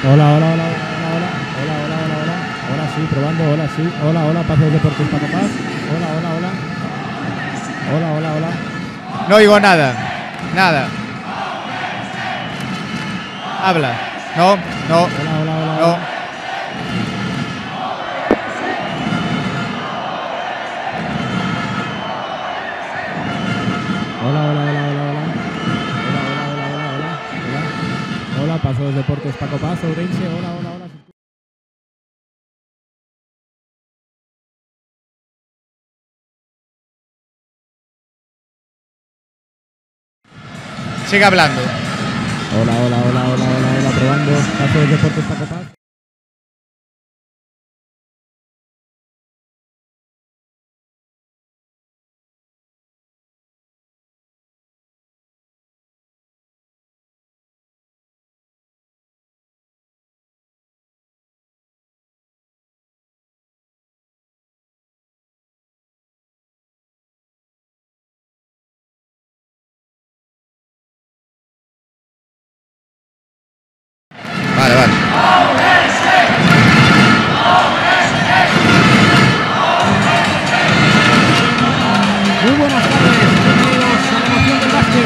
Hola, hola, hola, hola, hola, hola, hola, hola. Ahora sí, probando, hola, sí. Hola, hola, Paz de Deportes Paco Paz. Hola, hola, hola. Hola, hola, hola. No oigo nada. Nada. Habla. No, no. Hola, hola, hola. No. Hola. Hola, hola, hola, hola, hola. Hola, hola, hola, hola, hola. Hola. Hola, Paso de Deportes Paco Paz, Ourense. Hola, hola, hola. Sigue hablando. Hola, hola, hola, hola, hola, hola. Probando. Paso de Deportes Paco Paz. Vale, vale. Muy buenas tardes, bienvenidos a la emoción del básquet,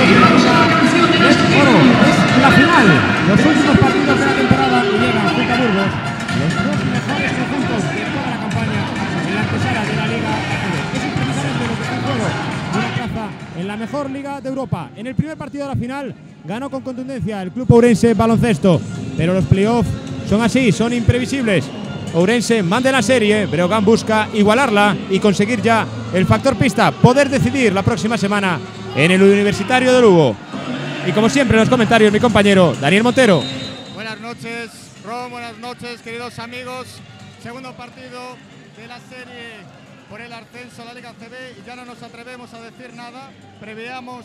la oro, es la final, los últimos partidos de la temporada y llegan junto a Burgos los dos mejores conjuntos de toda la campaña en la antesala de la Liga ACB. Eso es precisamente lo que está en juego, una plaza en la mejor liga de Europa. En el primer partido de la final ganó con contundencia el club Ourense Baloncesto, pero los playoffs son así, son imprevisibles. Ourense manda la serie, Breogán busca igualarla y conseguir ya el factor pista, poder decidir la próxima semana en el Universitario de Lugo. Y como siempre en los comentarios mi compañero Daniel Montero. Buenas noches, Ron, buenas noches, queridos amigos. Segundo partido de la serie por el ascenso a la Liga ACB y ya no nos atrevemos a decir nada. Preveíamos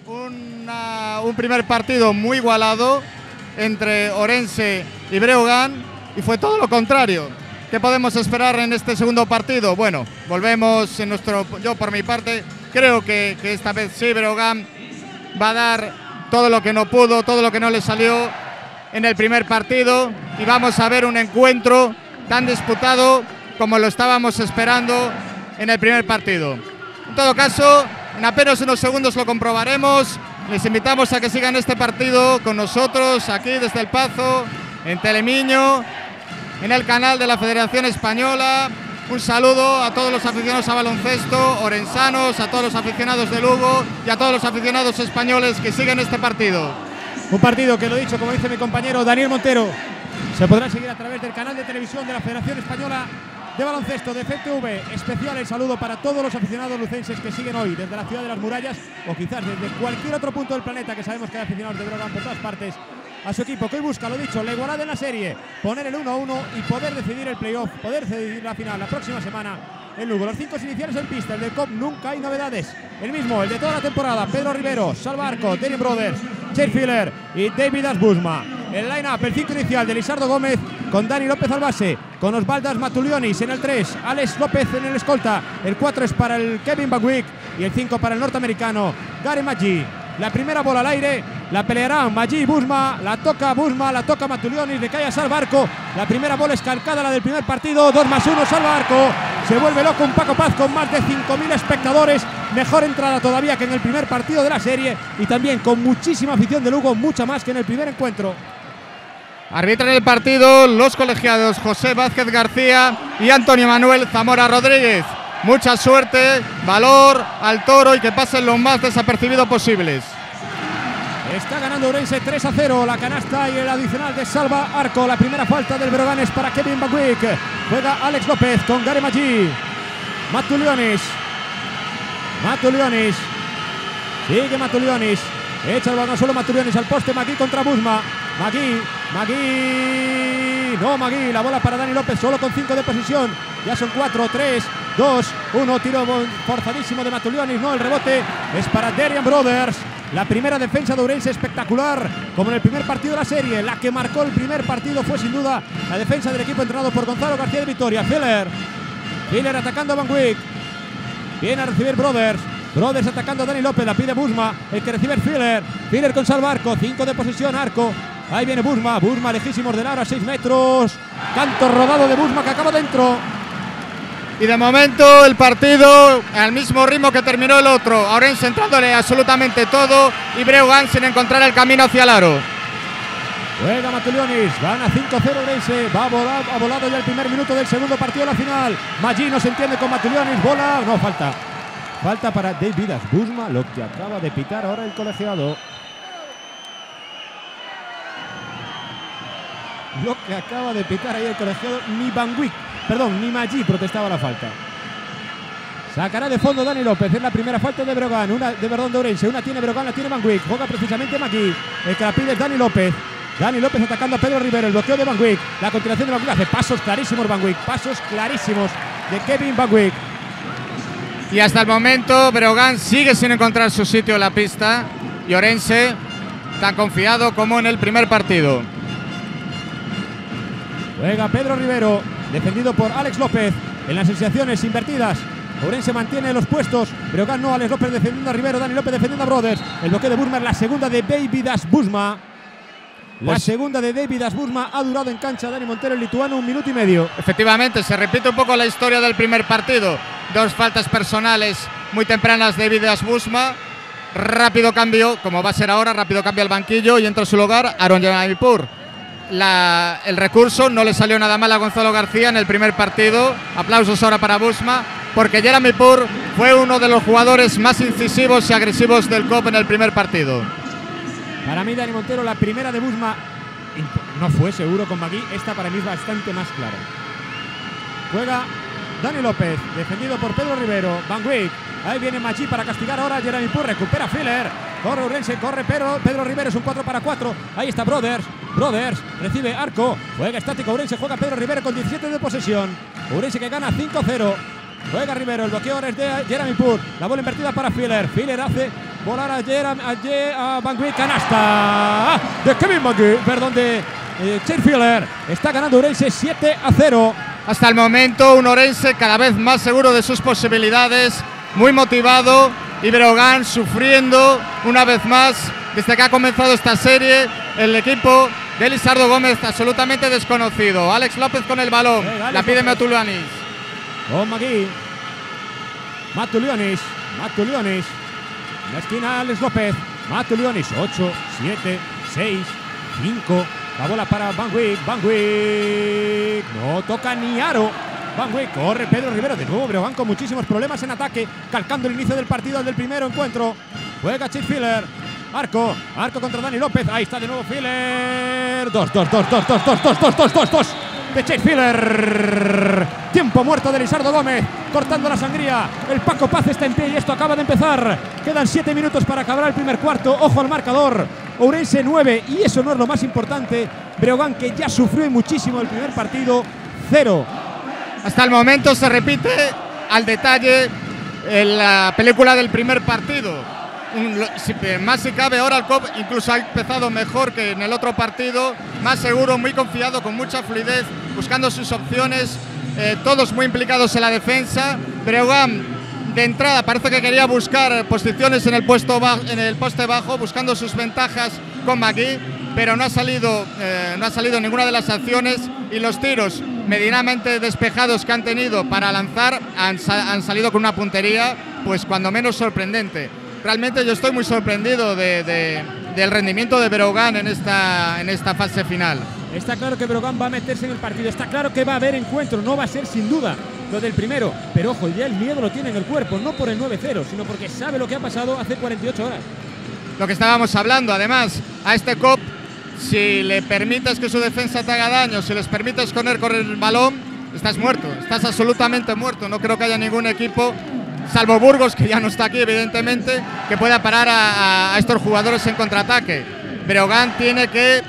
un primer partido muy igualado entre Ourense y Breogán y fue todo lo contrario. ¿Qué podemos esperar en este segundo partido? Bueno, volvemos en yo por mi parte creo que esta vez sí Breogán va a dar todo lo que no pudo, todo lo que no le salió en el primer partido y vamos a ver un encuentro tan disputado como lo estábamos esperando en el primer partido. En todo caso, en apenas unos segundos lo comprobaremos. Les invitamos a que sigan este partido con nosotros aquí desde El Pazo, en Telemiño, en el canal de la Federación Española. Un saludo a todos los aficionados a baloncesto, orensanos, a todos los aficionados de Lugo y a todos los aficionados españoles que siguen este partido. Un partido que, lo dicho, como dice mi compañero Daniel Montero, se podrá seguir a través del canal de televisión de la Federación Española de Baloncesto, de FTV. Especial el saludo para todos los aficionados lucenses que siguen hoy desde la ciudad de las murallas o quizás desde cualquier otro punto del planeta, que sabemos que hay aficionados de Breogán por todas partes, a su equipo que hoy busca, lo dicho, la igualdad en la serie, poner el 1-1 y poder decidir el playoff, poder decidir la final la próxima semana en Lugo. Los 5 iniciales en pista, el del COP nunca hay novedades. El mismo, el de toda la temporada, Pedro Rivero, Salva Arco, Daniel Brothers, Chase Filler y David Asbusma. El line-up, el 5 inicial de Lisardo Gómez con Dani López al base, con Osvaldas Matulionis en el 3, Alex López en el escolta, el 4 es para el Kevin Bagwick y el 5 para el norteamericano Gary Maggi. La primera bola al aire, la pelearán Maggi y Busma, la toca Matulionis, le cae a Salva Arco. La primera bola es calcada, la del primer partido, 2+1, Salva Arco. Se vuelve loco un Paco Paz con más de 5.000 espectadores. Mejor entrada todavía que en el primer partido de la serie y también con muchísima afición de Lugo, mucha más que en el primer encuentro. Arbitran el partido los colegiados José Vázquez García y Antonio Manuel Zamora Rodríguez. Mucha suerte, valor al toro y que pasen lo más desapercibido posibles. Está ganando Ourense 3-0, la canasta y el adicional de Salva Arco. La primera falta del Breogán es para Kevin Bagwick. Juega Alex López con Gary Maggi. Matulionis. Sigue Matulionis. Echa el balón solo Matulionis al poste. Maggi contra Busma. Maggi. No, Maggi. La bola para Dani López solo con 5 de posición. Ya son 4, 3, 2, 1. Tiro forzadísimo de Matulionis. No, el rebote es para Darian Brothers. La primera defensa de Ourense espectacular, como en el primer partido de la serie. La que marcó el primer partido fue sin duda la defensa del equipo entrenado por Gonzalo García de Vitoria. Filler atacando a Van Wick. Viene a recibir Brothers atacando a Dani López, la pide Busma, el que recibe es Filler con Salva Arco, 5 de posesión, Arco Ahí viene Busma. Busma lejísimos del aro a 6 metros. Canto rodado de Busma que acaba dentro. Y de momento el partido al mismo ritmo que terminó el otro. Ourense entrándole absolutamente todo y Breogán sin encontrar el camino hacia el aro. Juega Matulionis, gana 5-0 Ourense, ha volado ya el primer minuto del segundo partido de la final. Maggi no se entiende con Matulionis, bola, no, falta. Falta para David Busma, lo que acaba de pitar ahora el colegiado. Lo que acaba de pitar ahí el colegiado, ni Maggi protestaba la falta. Sacará de fondo Dani López, es la primera falta de Breogán, de Ourense, una tiene Breogán, la tiene Van Wyk, juega precisamente Maggi, el que la pide es Dani López. Dani López atacando a Pedro Rivero, el bloqueo de Van Wyk, la continuación de Van Wyk, hace pasos clarísimos Van Wyk, pasos clarísimos de Kevin Van Wyk. Y hasta el momento Breogán sigue sin encontrar su sitio en la pista y Ourense tan confiado como en el primer partido. Juega Pedro Rivero, defendido por Alex López, en las sensaciones invertidas. Ourense mantiene los puestos, Breogán no, Alex López defendiendo a Rivero, Dani López defendiendo a Brothers. El bloqueo de Busma es la segunda de David Busma. La segunda de David Busma ha durado en cancha Dani Montero, el lituano, 1 minuto y medio. Efectivamente, se repite un poco la historia del primer partido. 2 faltas personales muy tempranas de David Busma. Rápido cambio, como va a ser ahora, rápido cambio al banquillo y entra a su lugar Aaron Yeramipur. El recurso no le salió nada mal a Gonzalo García en el primer partido. Aplausos ahora para Busma, porque Yeramipur fue uno de los jugadores más incisivos y agresivos del COP en el primer partido. Para mí, Dani Montero, la primera de Busma no fue seguro con Magui. Esta para mí es bastante más clara. Juega Dani López, defendido por Pedro Rivero. Van Wyk, ahí viene Maggi para castigar ahora a Yeramipur. Recupera Filler. Corre Ourense, corre Pedro Rivero, es un 4-4. Ahí está Brothers, recibe Arco. Juega estático Ourense, juega Pedro Rivero con 17 de posesión. Ourense que gana 5-0. Juega Rivero, el bloqueo es de Yeramipur. La bola invertida para Filler. Filler hace volar a Van Wyk, canasta de Kevin Van Wyk, perdón, de Chase Filler. Está ganando Ourense 7-0. Hasta el momento un Ourense cada vez más seguro de sus posibilidades, muy motivado, y Breogán sufriendo una vez más desde que ha comenzado esta serie. El equipo de Lizardo Gómez absolutamente desconocido. Alex López con el balón, la pide Matulionis. Con Magui, Matulionis, la esquina Alex López, Matulionis, 8, 7, 6, 5, la bola para Van Wyk, no toca ni aro. Van Wyk, corre Pedro Rivero, de nuevo Breogán con muchísimos problemas en ataque, calcando el inicio del partido del primero encuentro. Juega Chip Filler, Arco contra Dani López, ahí está de nuevo Filler, 2 de Chase Filler. Tiempo muerto de Lizardo Gómez, cortando la sangría. El Paco Paz está en pie y esto acaba de empezar. Quedan 7 minutos para acabar el primer cuarto. Ojo al marcador. Ourense 9, y eso no es lo más importante. Breogán, que ya sufrió muchísimo el primer partido, 0. Hasta el momento se repite al detalle en la película del primer partido. Más si cabe, ahora el COP incluso ha empezado mejor que en el otro partido, más seguro, muy confiado, con mucha fluidez, buscando sus opciones, todos muy implicados en la defensa. Breogán de entrada parece que quería buscar posiciones en el poste bajo, buscando sus ventajas con Magui, pero no ha salido ninguna de las acciones, y los tiros medianamente despejados que han tenido para lanzar han salido con una puntería pues cuando menos sorprendente. Realmente yo estoy muy sorprendido del rendimiento de Breogán en esta fase final. Está claro que Breogán va a meterse en el partido, está claro que va a haber encuentro, no va a ser sin duda lo del primero, pero ojo, ya el miedo lo tiene en el cuerpo, no por el 9-0, sino porque sabe lo que ha pasado hace 48 horas. Lo que estábamos hablando, además, a este COP, si le permites que su defensa te haga daño, si les permites correr el balón, estás muerto, estás absolutamente muerto. No creo que haya ningún equipo, salvo Burgos, que ya no está aquí evidentemente, que pueda parar a estos jugadores en contraataque. Breogán tiene que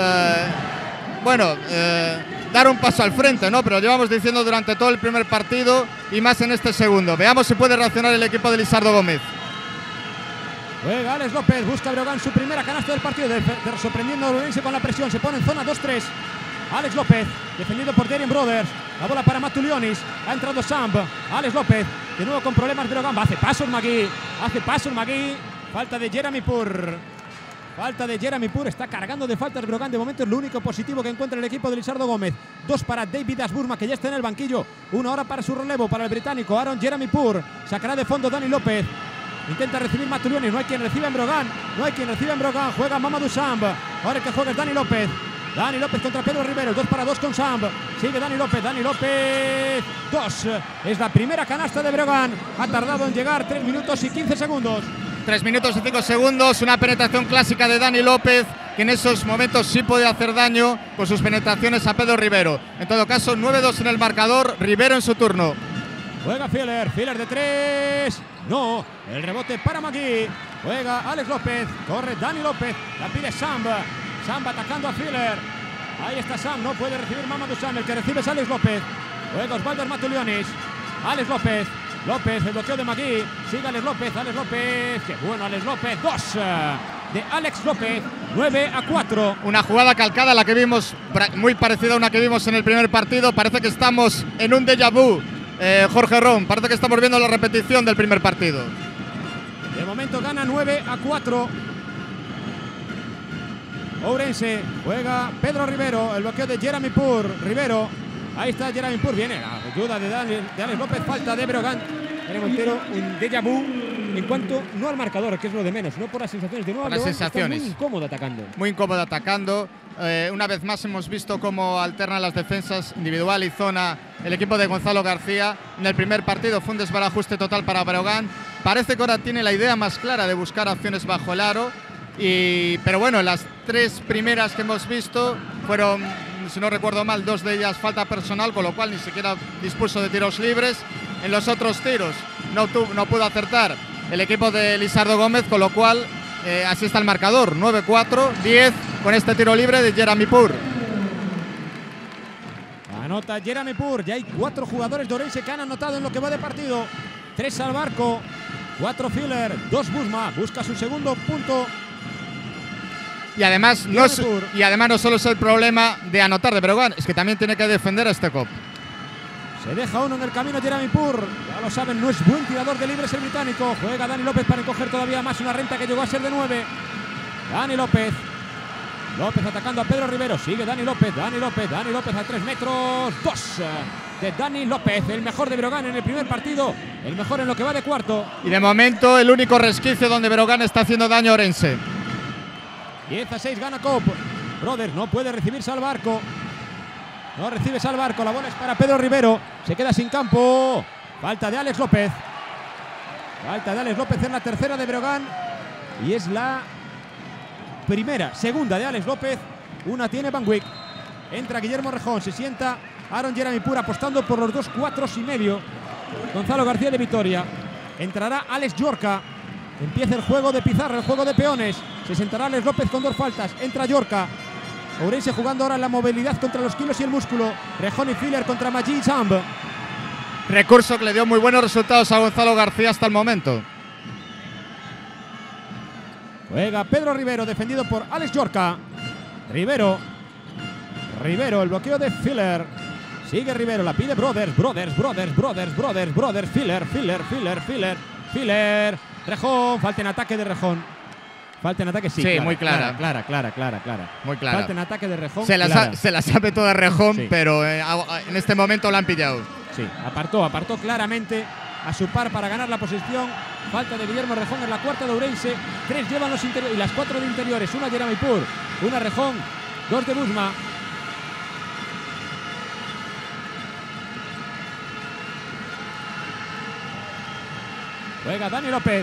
dar un paso al frente, ¿no? Pero lo llevamos diciendo durante todo el primer partido y más en este segundo. Veamos si puede reaccionar el equipo de Lizardo Gómez. Juega Alex López, busca Breogán su primera canasta del partido, sorprendiendo a Ourense con la presión, se pone en zona 2-3. Alex López, defendido por Darien Brothers, la bola para Matulionis, ha entrado Samp, Alex López, de nuevo con problemas Breogán, hace pasos Magui, falta de Yeramipur. Falta de Jeremy Pur, está cargando de faltas Brogan. De momento es lo único positivo que encuentra el equipo de Lizardo Gómez. 2 para David Asburma, que ya está en el banquillo. 1 hora para su relevo, para el británico Aaron Jeremy Pur. Sacará de fondo Dani López. Intenta recibir Matulioni, no hay quien reciba en Brogan. No hay quien reciba en Brogan, juega Mamadou Samb. Ahora el que juega es Dani López. Dani López contra Pedro Rivero, 2 para 2 con Samb. Sigue Dani López, 2. Es la primera canasta de Brogan. Ha tardado en llegar 3 minutos y 15 segundos. 3 minutos y 5 segundos, una penetración clásica de Dani López, que en esos momentos sí puede hacer daño con sus penetraciones a Pedro Rivero. En todo caso, 9-2 en el marcador, Rivero en su turno. Juega Filler de 3. No, el rebote para Magui. Juega Alex López, corre Dani López, la pide Samb. Samb atacando a Filler. Ahí está Samb, no puede recibir Mamadou Samb, el que recibe es Alex López. Juega Osvaldo Matulionis. Alex López. López, el bloqueo de Magui. Sigue Alex López. Qué bueno Alex López. 2 de Alex López. 9-4. Una jugada calcada a la que vimos, muy parecida a una que vimos en el primer partido. Parece que estamos en un déjà vu, Jorge Ron. Parece que estamos viendo la repetición del primer partido. De momento gana 9-4. Ourense, juega Pedro Rivero. El bloqueo de Jeremy Pur. Rivero. Ahí está Jeremy Pur, viene la ayuda de Alex López, falta de Brogan. Dani Montero, un déjà vu en cuanto no al marcador, que es lo de menos, no por las sensaciones. De nuevo, las sensaciones. Está muy incómodo atacando. Muy incómodo atacando. Una vez más hemos visto cómo alternan las defensas individual y zona el equipo de Gonzalo García. En el primer partido fue un desbarajuste total para Brogan. Parece que ahora tiene la idea más clara de buscar acciones bajo el aro. Pero bueno, las 3 primeras que hemos visto fueron, si no recuerdo mal, 2 de ellas falta personal, con lo cual ni siquiera dispuso de tiros libres. En los otros tiros no pudo acertar el equipo de Lizardo Gómez, con lo cual así está el marcador, 9-4, 10 con este tiro libre de Jeremy Pur. Anota Jeremy Pur, ya hay 4 jugadores de Ourense que han anotado en lo que va de partido. 3 al barco, 4 Filler, 2 Busma, busca su segundo punto. Y además no solo es el problema de anotar de Brogan, es que también tiene que defender a este cop. Se deja uno en el camino Jeremy Pur. Ya lo saben, no es buen tirador de libres el británico. Juega Dani López para encoger todavía más una renta que llegó a ser de 9. Dani López. López atacando a Pedro Rivero. Sigue Dani López a 3 metros. 2 de Dani López, el mejor de Brogan en el primer partido, el mejor en lo que va de cuarto. Y de momento el único resquicio donde Brogan está haciendo daño a Ourense. 10-6 gana Cop. Brothers no puede recibir Salvarco. No recibe Salvarco. La bola es para Pedro Rivero. Se queda sin campo. Falta de Alex López. En la tercera de Brogan. Y es la segunda de Alex López. Una tiene Van Wyk. Entra Guillermo Rejón. Se sienta Aaron Jeremy Pur apostando por los 2 4,5. Gonzalo García de Vitoria. Entrará Alex Yorca. Empieza el juego de pizarra, el juego de peones. Se sentará Alex López con 2 faltas. Entra Yorca. Ourense jugando ahora en la movilidad contra los kilos y el músculo. Rejón y Filler contra Magui Samb. Recurso que le dio muy buenos resultados a Gonzalo García hasta el momento. Juega Pedro Rivero, defendido por Alex Yorca. Rivero, el bloqueo de Filler. Sigue Rivero, la pide Brothers. Filler. Rejón, falta en ataque de Rejón. Falta en ataque, sí. Sí, muy clara. Clara. Muy clara. Falta en ataque de Rejón. Se la sabe toda Rejón, sí. Pero en este momento la han pillado. Sí, apartó claramente a su par para ganar la posición. Falta de Guillermo Rejón en la cuarta de Ourense. 3 llevan los interiores y las 4 de interiores. Una Jeremy Pur, una Rejón, 2 de Busma. Juega Dani López.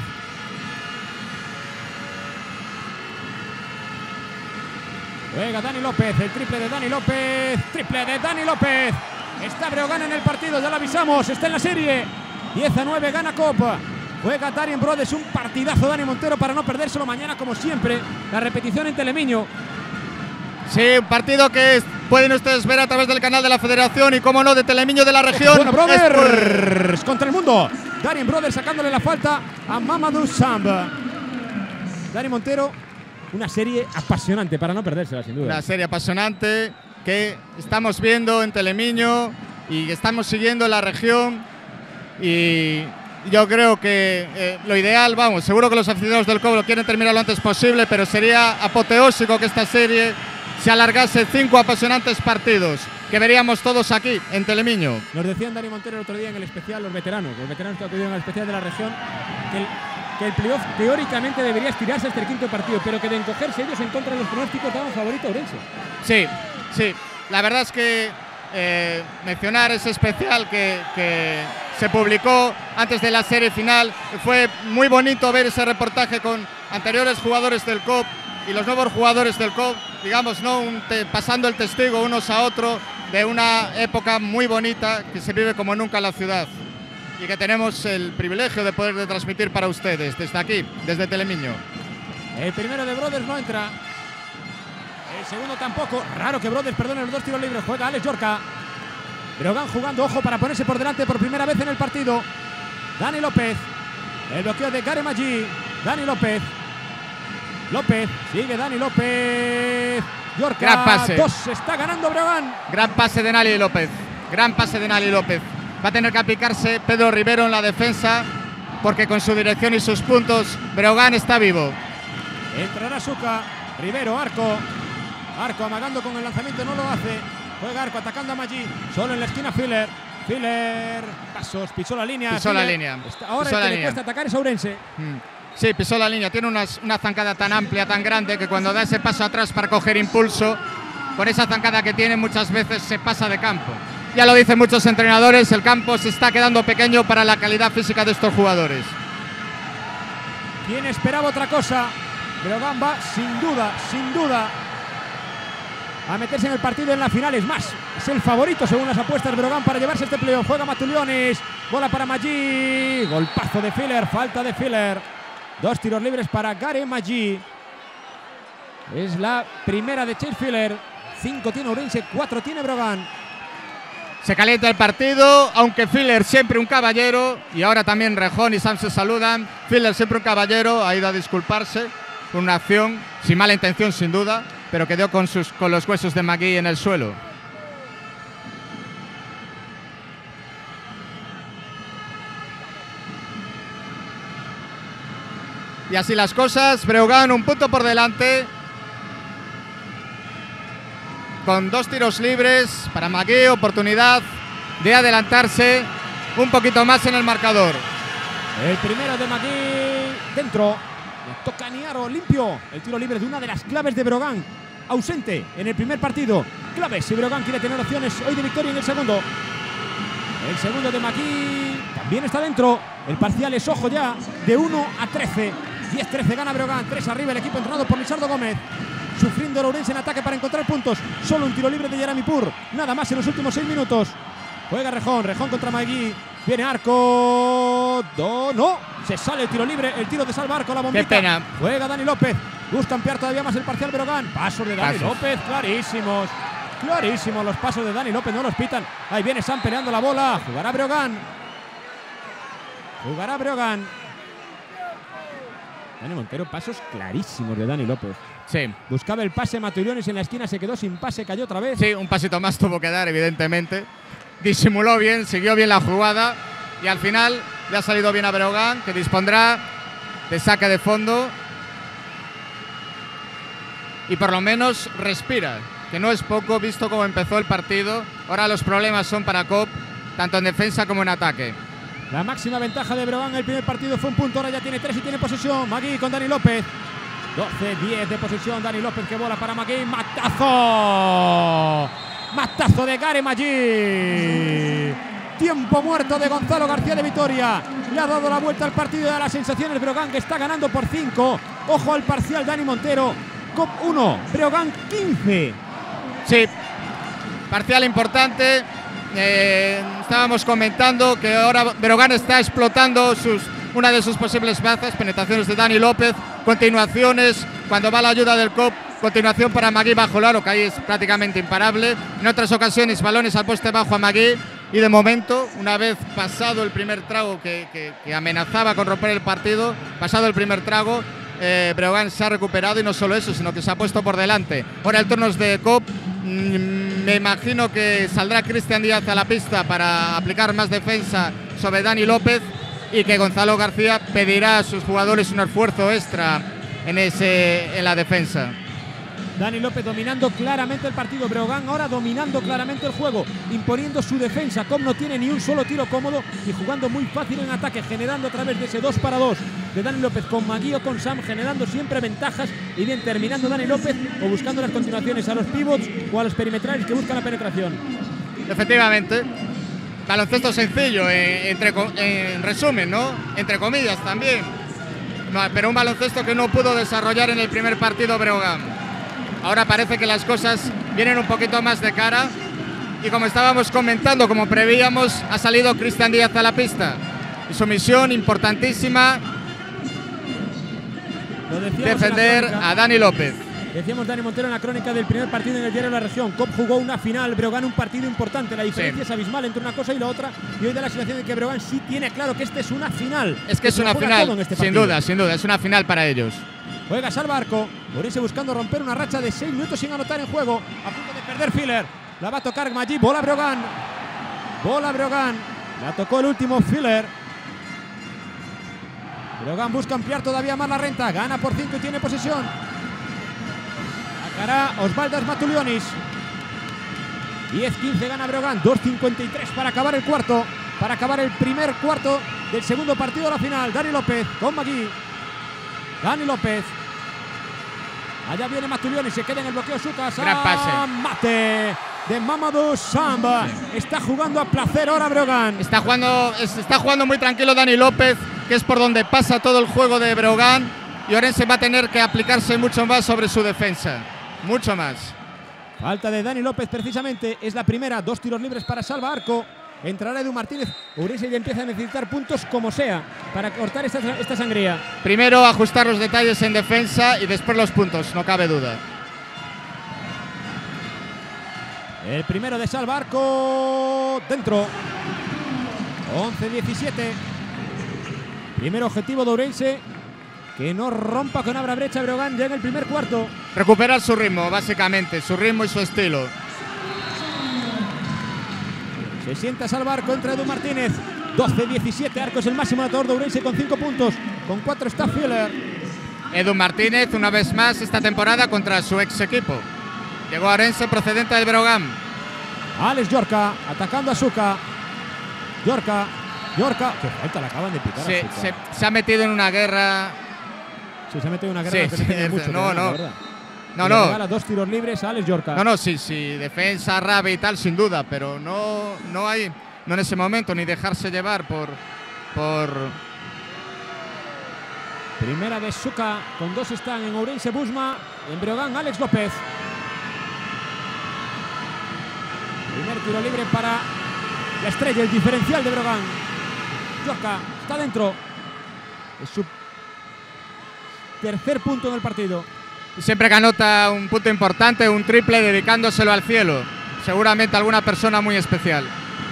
El triple de Dani López. Está Breogán en el partido, ya lo avisamos, está en la serie. 10-9 gana Copa. Juega Darien Brothers, un partidazo Dani Montero para no perdérselo mañana como siempre. La repetición en Telemiño. Sí, un partido que pueden ustedes ver a través del canal de la Federación y, como no, de Telemiño de la región. Bueno, Brothers contra el mundo. Darien Brothers sacándole la falta a Mamadou Samb. Dani Montero, una serie apasionante para no perdérsela, sin duda. Una serie apasionante que estamos viendo en Telemiño y que estamos siguiendo en la región. Y yo creo que lo ideal, vamos, seguro que los aficionados del COP lo quieren terminar lo antes posible, pero sería apoteósico que esta serie se alargase 5 apasionantes partidos, que veríamos todos aquí, en Telemiño. Nos decían Dani Montero el otro día en el especial, los veteranos que acudieron al especial de la región, que el playoff teóricamente debería estirarse hasta el 5.º partido, pero que de encogerse ellos en contra de los pronósticos daban favorito a Ourense. Sí, sí. La verdad es que mencionar ese especial que se publicó antes de la serie final, fue muy bonito ver ese reportaje con anteriores jugadores del COP y los nuevos jugadores del COP, digamos, ¿no? Pasando el testigo unos a otros de una época muy bonita que se vive como nunca en la ciudad y que tenemos el privilegio de poder transmitir para ustedes desde aquí, desde Telemiño. El primero de Brothers no entra, el segundo tampoco. Raro que Brothers perdone los 2 tiros libres. Juega Alex Yorca. Breogán jugando, ojo, para ponerse por delante por primera vez en el partido. Dani López, el bloqueo de Gare Maggi. Dani López, sigue Dani López. Yorca, gran pase. 2, está ganando Breogán. Gran pase de Nali López, gran pase de Nali López. Va a tener que aplicarse Pedro Rivero en la defensa, porque con su dirección y sus puntos, Breogán está vivo. Entrará Suca, Rivero, Arco amagando con el lanzamiento, no lo hace. Juega Arco atacando a Maggi, solo en la esquina Filler, pasos, pisó la línea. Pisó la línea. Ahora el que le cuesta atacar es Ourense. Sí, pisó la línea, tiene una zancada tan amplia, tan grande, que cuando da ese paso atrás para coger impulso, con esa zancada que tiene muchas veces se pasa de campo. Ya lo dicen muchos entrenadores, el campo se está quedando pequeño para la calidad física de estos jugadores. ¿Quién esperaba otra cosa? Breogán va sin duda a meterse en el partido en la final. Es más, es el favorito según las apuestas Breogán para llevarse este playoff. Juega Matulionis, bola para Maggi, golpazo de Filler, falta de Filler. 2 tiros libres para Gare Maggi. Es la primera de Chase Filler. 5 tiene Ourense, 4 tiene Breogán. Se calienta el partido, aunque Filler siempre un caballero, y ahora también Rejón y Sam se saludan. Filler siempre un caballero, ha ido a disculparse por una acción sin mala intención sin duda, pero que dio con los huesos de Maggi en el suelo. Y así las cosas, Breogán un punto por delante, con 2 tiros libres para Maggi, oportunidad de adelantarse un poquito más en el marcador. El primero de Maggi dentro, le toca Niaro, limpio. El tiro libre de una de las claves de Breogán, ausente en el primer partido. Clave si Breogán quiere tener opciones hoy de victoria en el segundo. El segundo de Maggi también está dentro. El parcial es, ojo ya, de 1-13. 10-13 gana Breogán, 3 arriba el equipo entrenado por Lisardo Gómez. Sufriendo el Ourense en ataque para encontrar puntos. Solo un tiro libre de Jeremy Pur. Nada más en los últimos 6 minutos. Juega Rejón contra Maggi. Viene Arco. No, se sale el tiro libre. El tiro de salva Arco, la bombita. Qué pena. Juega Dani López. Busca ampliar todavía más el parcial Breogán. Pasos de Dani López, clarísimos. Clarísimos los pasos de Dani López, no los pitan. Ahí viene Sam peleando la bola. Jugará Breogán. Dani Montero, pasos clarísimos de Dani López. Sí. Buscaba el pase Matulionis en la esquina, se quedó sin pase, cayó otra vez. Sí, un pasito más tuvo que dar, evidentemente. Disimuló bien, siguió bien la jugada y al final le ha salido bien a Breogán, que dispondrá de saque de fondo y por lo menos respira, que no es poco visto cómo empezó el partido. Ahora los problemas son para COP, tanto en defensa como en ataque. La máxima ventaja de Breogán en el primer partido fue un punto, ahora ya tiene 3 y tiene posesión. Maggi con Dani López. 12-10 de posesión, Dani López que bola para Maggi. ¡Matazo! ¡Matazo de Gare Maggi! Tiempo muerto de Gonzalo García de Vitoria. Le ha dado la vuelta al partido y da las sensaciones Breogán, que está ganando por 5. Ojo al parcial, Dani Montero. COP 1, Breogán 15. Sí, parcial importante. Estábamos comentando que ahora Breogán está explotando una de sus posibles bazas, penetraciones de Dani López, continuaciones, cuando va la ayuda del COP, continuación para Maggi bajo el aro, que ahí es prácticamente imparable. En otras ocasiones, balones al poste bajo a Maggi, y de momento, una vez pasado el primer trago que amenazaba con romper el partido, pasado el primer trago, Breogán se ha recuperado y no solo eso, sino que se ha puesto por delante. Ahora el turno es de COP. Me imagino que saldrá Cristian Díaz a la pista para aplicar más defensa sobre Dani López y que Gonzalo García pedirá a sus jugadores un esfuerzo extra en la defensa. Dani López dominando claramente el partido. Breogán ahora dominando claramente el juego, imponiendo su defensa. Com no tiene ni un solo tiro cómodo y jugando muy fácil en ataque, generando a través de ese 2 para 2 de Dani López con Magui o con Sam, generando siempre ventajas, y bien terminando Dani López o buscando las continuaciones a los pivots o a los perimetrales que buscan la penetración. Efectivamente, baloncesto sencillo, en resumen, ¿no? Entre comillas también, no, pero un baloncesto que no pudo desarrollar en el primer partido Breogán. Ahora parece que las cosas vienen un poquito más de cara y, como estábamos comentando, como prevíamos, ha salido Cristian Díaz a la pista. Y su misión importantísima, defender a Dani López. Decíamos Dani Montero en la crónica del primer partido en el diario de la región. Com jugó una final, Breogán un partido importante. La diferencia es abismal entre una cosa y la otra. Y hoy da la sensación de que Breogán sí tiene claro que este es una final. Es que es una final, sin duda, es una final para ellos. Juega Salva Arco. Orense buscando romper una racha de 6 minutos sin anotar en juego. A punto de perder Filler. La va a tocar Maggi. Bola Breogán. Bola Breogán. La tocó el último Filler. Breogán busca ampliar todavía más la renta. Gana por 5 y tiene posesión. Sacará Osvaldas Matulionis. 10-15 gana Breogán. 2.53 para acabar el cuarto. Para acabar el primer cuarto del segundo partido de la final. Dani López con Magui. Dani López. Allá viene Matulionis. Se queda en el bloqueo Suka. Gran pase. Mate de Mamadou Samba. Está jugando a placer ahora Breogán. Está jugando muy tranquilo Dani López, que es por donde pasa todo el juego de Breogán. Y Orense va a tener que aplicarse mucho más sobre su defensa. Mucho más. Falta de Dani López precisamente. Es la primera. 2 tiros libres para Salva Arco. Entrará Edu Martínez. Orense ya empieza a necesitar puntos como sea para cortar esta sangría. Primero ajustar los detalles en defensa y después los puntos, no cabe duda. El primero de Salva Arco dentro. 11-17. Primer objetivo de Ourense, que no rompa, que no abra brecha Breogán ya en el primer cuarto. Recuperar su ritmo, básicamente, su ritmo y su estilo. Se sienta Salva Arco, entra Edu Martínez. 12-17, Arco es el máximo anotador de Ourense con 5 puntos. Con 4 está Filler. Edu Martínez, una vez más esta temporada contra su ex equipo. Llegó a Orense procedente del Breogán. Alex Yorca atacando a Suka. Yorca. Qué falta, la acaban de pitar a Suka. Se ha metido en una guerra. Sí, se ha metido en una guerra. No. Regala 2 tiros libres a Alex Yorca. Sí, defensa, rabia y tal, sin duda, pero no hay, no en ese momento, ni dejarse llevar por... Primera de Suka, con 2 están en Ourense Busma, en Breogán Alex López. Primer tiro libre para la estrella, el diferencial de Breogán. Yorca está dentro. Es su tercer punto en el partido. Siempre que anota un punto importante, un triple, dedicándoselo al cielo. Seguramente alguna persona muy especial.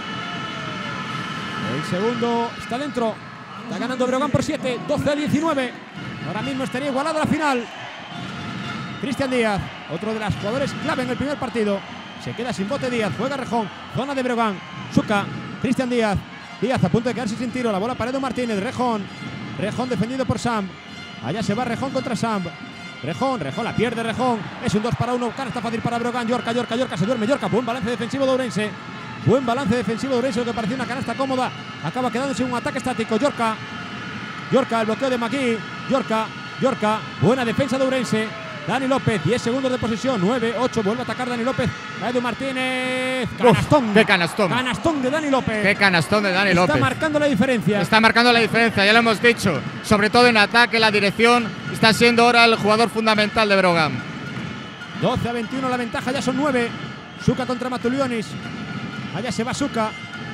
El segundo está dentro. Está ganando Breogán por 7, 12-19. Ahora mismo estaría igualado a la final. Cristian Díaz, otro de los jugadores clave en el primer partido. Se queda sin bote Díaz, juega Rejón, zona de Breogán. Suka, Cristian Díaz. Díaz a punto de quedarse sin tiro. La bola para Edu Martínez. Rejón defendido por Sam. Allá se va Rejón contra Sam. Rejón la pierde Rejón. Es un 2 para 1. Canasta fácil para Breogán. Yorca. Se duerme Yorca. Buen balance defensivo de Ourense. Lo que parecía una canasta cómoda. Acaba quedándose un ataque estático. Yorca. El bloqueo de Magui. Yorca. Buena defensa de Ourense. Dani López, 10 segundos de posesión, 9-8, vuelve a atacar Dani López. A Edu Martínez. Canastón. ¡Qué canastón! Canastón de Dani López. ¡Qué canastón de Dani López! Está marcando la diferencia. Ya lo hemos dicho. Sobre todo en ataque, la dirección. Está siendo ahora el jugador fundamental de Breogán. 12-21 la ventaja, ya son 9. Suka contra Matulionis. Allá se va Suka.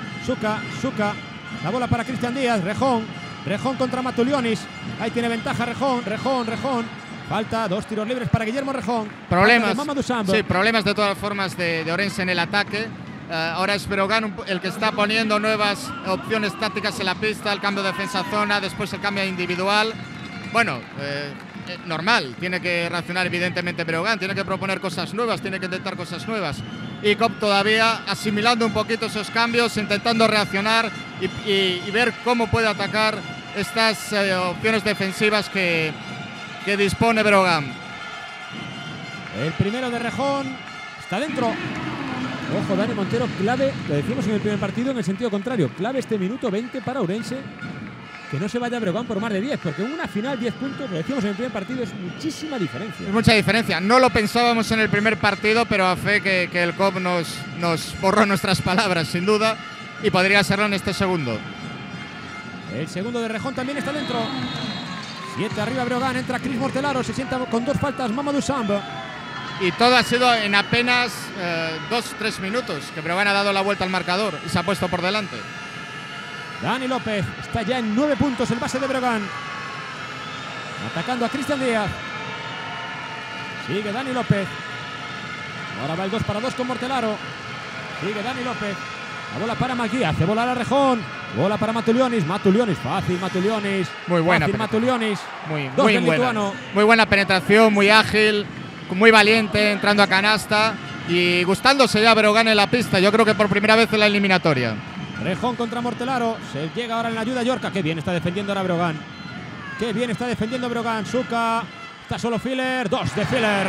La bola para Cristian Díaz. Rejón contra Matulionis. Ahí tiene ventaja Rejón. Falta 2 tiros libres para Guillermo Rejón. Problemas de todas formas de Ourense en el ataque. Ahora es Breogán el que está poniendo nuevas opciones tácticas en la pista, el cambio de defensa-zona, después el cambio individual. Bueno, normal, tiene que reaccionar evidentemente Breogán, tiene que proponer cosas nuevas, tiene que intentar cosas nuevas. y Cop todavía asimilando un poquito esos cambios, intentando reaccionar y ver cómo puede atacar estas opciones defensivas que dispone Breogán. El primero de Rejón está dentro. Ojo, Dani Montero, clave, lo decimos en el primer partido en el sentido contrario, clave este minuto 20 para Ourense, que no se vaya a Breogán por más de 10, porque en una final 10 puntos, lo decimos en el primer partido, es muchísima diferencia. Es mucha diferencia, no lo pensábamos en el primer partido, pero a fe que el COP nos borró nuestras palabras, sin duda, y podría serlo en este segundo. El segundo de Rejón también está dentro. 7 arriba Breogán, entra Chris Mortelaro, se sienta con 2 faltas Mamadou Samb. Y todo ha sido en apenas 2-3 minutos, que Breogán ha dado la vuelta al marcador y se ha puesto por delante. Dani López está ya en 9 puntos, el base de Breogán. Atacando a Cristian Díaz. Sigue Dani López. Ahora va el 2 para 2 con Mortelaro. Sigue Dani López. La bola para Magui, hace volar a Rejón. Bola para Matulionis. Matulionis, fácil Matulionis. Muy buena. Fácil Matulionis. Muy buena. Muy buena penetración, muy ágil, muy valiente, entrando a canasta y gustándose ya Breogán en la pista. Yo creo que por primera vez en la eliminatoria. Rejón contra Mortelaro. Se llega ahora en la ayuda Yorca. Qué bien está defendiendo ahora Breogán. Qué bien está defendiendo Breogán. Suka. Está solo Filler. 2 de Filler.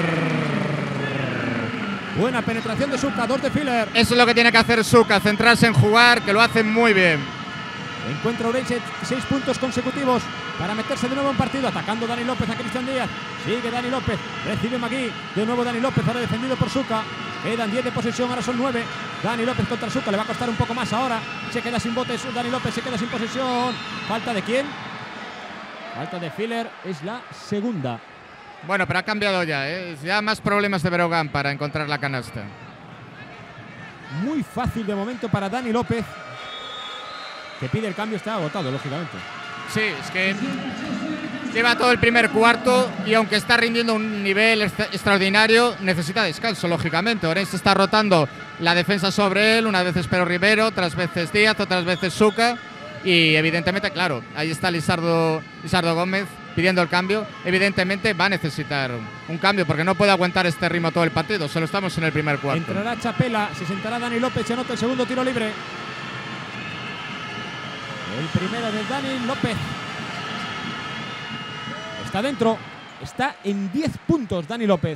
Buena penetración de Suka. 2 de Filler. Eso es lo que tiene que hacer Suka. Centrarse en jugar, que lo hace muy bien. Encuentra Ourense 6 puntos consecutivos para meterse de nuevo en partido. Atacando Dani López a Cristian Díaz. Sigue Dani López. Recibe Magui. De nuevo Dani López. Ahora defendido por Suka. Quedan 10 de posesión. Ahora son 9. Dani López contra Suka. Le va a costar un poco más ahora. Se queda sin botes. Dani López se queda sin posesión. ¿Falta de quién? Falta de Filler. Es la segunda. Bueno, pero ha cambiado ya. Ya más problemas de Breogán para encontrar la canasta. Muy fácil de momento para Dani López, que pide el cambio. Está agotado, lógicamente. Sí, es que lleva todo el primer cuarto y aunque está rindiendo un nivel extraordinario, necesita descanso, lógicamente. Ourense está rotando la defensa sobre él, unas veces Pedro Rivero, otras veces Díaz, otras veces Suka. Y evidentemente, claro, ahí está Lizardo Gómez pidiendo el cambio. Evidentemente va a necesitar un cambio porque no puede aguantar este ritmo todo el partido. Solo estamos en el primer cuarto. Entrará Chapela, se sentará Dani López, se anota el segundo tiro libre. El primero de Dani López. Está dentro. Está en 10 puntos Dani López.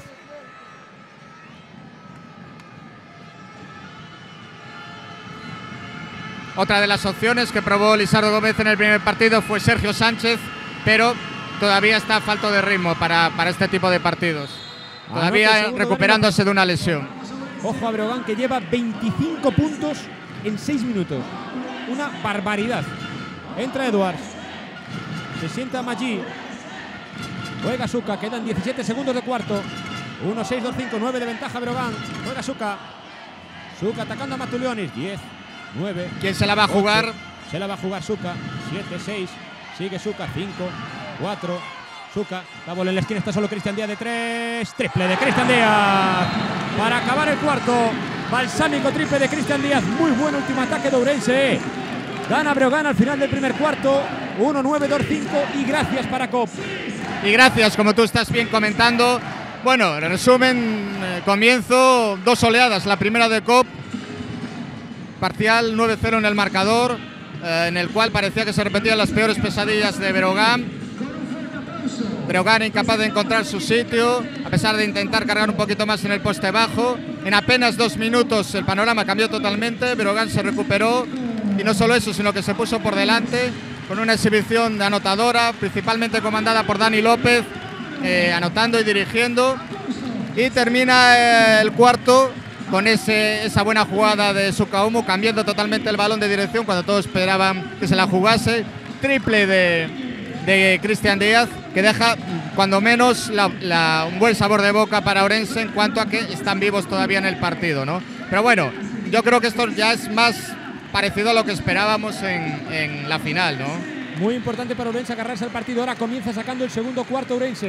Otra de las opciones que probó Lizardo Gómez en el primer partido fue Sergio Sánchez, pero todavía está a falta de ritmo para este tipo de partidos. Todavía recuperándose de una lesión. Ojo a Breogán, que lleva 25 puntos en 6 minutos. Una barbaridad. Entra Edwards. Se sienta Maggi. Juega Suka. Quedan 17 segundos de cuarto. 1-6, 2-5, 9 de ventaja Breogán. Juega Suka. Suka atacando a Matulionis. 10, 9. ¿Quién se la va a jugar? 8. Se la va a jugar Suka. 7, 6. Sigue Suka. 5, 4. Suka. La bola en la esquina. Está solo Cristian Díaz de 3. Triple de Cristian Díaz. Para acabar el cuarto. Balsámico triple de Cristian Díaz. Muy buen último ataque de Ourense. Gana Breogán al final del primer cuarto. 1-9, 2-5. Y gracias para Cop. Y gracias, como tú estás bien comentando. Bueno, en resumen, comienzo 2 oleadas. La primera de Cop. Parcial 9-0 en el marcador, en el cual parecía que se repetían las peores pesadillas de Breogán. Breogán incapaz de encontrar su sitio, a pesar de intentar cargar un poquito más en el poste bajo. En apenas 2 minutos el panorama cambió totalmente. Breogán se recuperó y no solo eso, sino que se puso por delante con una exhibición anotadora, principalmente comandada por Dani López, anotando y dirigiendo. Y termina el cuarto con esa buena jugada de Sukaumu, cambiando totalmente el balón de dirección cuando todos esperaban que se la jugase. Triple de Cristian Díaz, que deja cuando menos un buen sabor de boca para Ourense en cuanto a que están vivos todavía en el partido, ¿no? Pero bueno, yo creo que esto ya es más parecido a lo que esperábamos en la final, ¿no? Muy importante para Ourense agarrarse al partido. Ahora comienza sacando el segundo cuarto Ourense.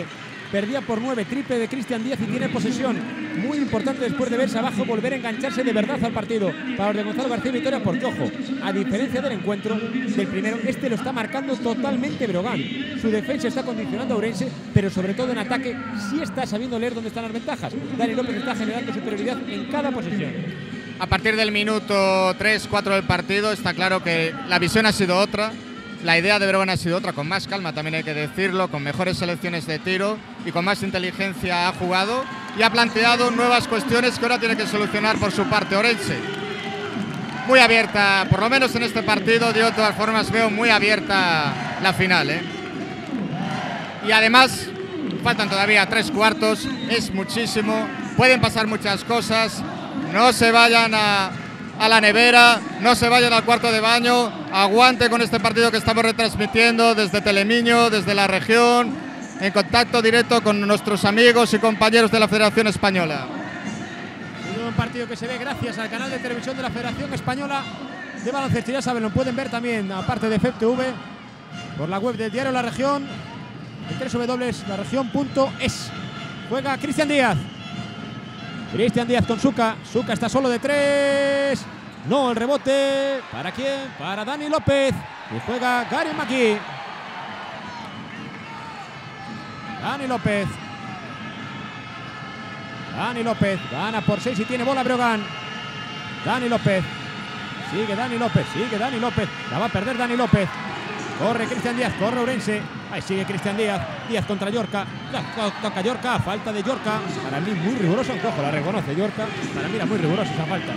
perdía por 9, triple de Cristian Díaz y tiene posesión. Muy importante después de verse abajo, volver a engancharse de verdad al partido. Para los de Gonzalo García Vitoria, porque ojo, a diferencia del encuentro del primero, este lo está marcando totalmente Breogán. Su defensa está condicionando a Ourense, pero sobre todo en ataque sí está sabiendo leer dónde están las ventajas. Dani López está generando superioridad en cada posesión. A partir del minuto 3-4 del partido está claro que la visión ha sido otra. La idea de Breogán ha sido otra, con más calma también hay que decirlo, con mejores selecciones de tiro y con más inteligencia ha jugado y ha planteado nuevas cuestiones que ahora tiene que solucionar por su parte Ourense. Muy abierta, por lo menos en este partido, yo de todas formas veo muy abierta la final, ¿eh? Y además faltan todavía 3 cuartos, es muchísimo, pueden pasar muchas cosas, no se vayan a la nevera, no se vayan al cuarto de baño, aguante con este partido que estamos retransmitiendo desde Telemiño, desde la región, en contacto directo con nuestros amigos y compañeros de la Federación Española. Un partido que se ve gracias al canal de televisión de la Federación Española de Baloncesto. Ya saben, lo pueden ver también, aparte de FEPTV, por la web del diario La Región, en www.laregion.es. Juega Cristian Díaz. Cristian Díaz con Suka. Suka está solo de 3. No, el rebote. ¿Para quién? Para Dani López. Y juega Gary McGee. Dani López. Dani López. Gana por 6 y tiene bola Breogán. Dani López. Sigue Dani López. Sigue Dani López. La va a perder Dani López. Corre Cristian Díaz. Corre Ourense. Ahí sigue Cristian Díaz. Díaz contra Yorca. Toca Yorca. Falta de Yorca. Para mí muy riguroso. Ojo, la reconoce Yorca. Para mí era muy rigurosa esa falta.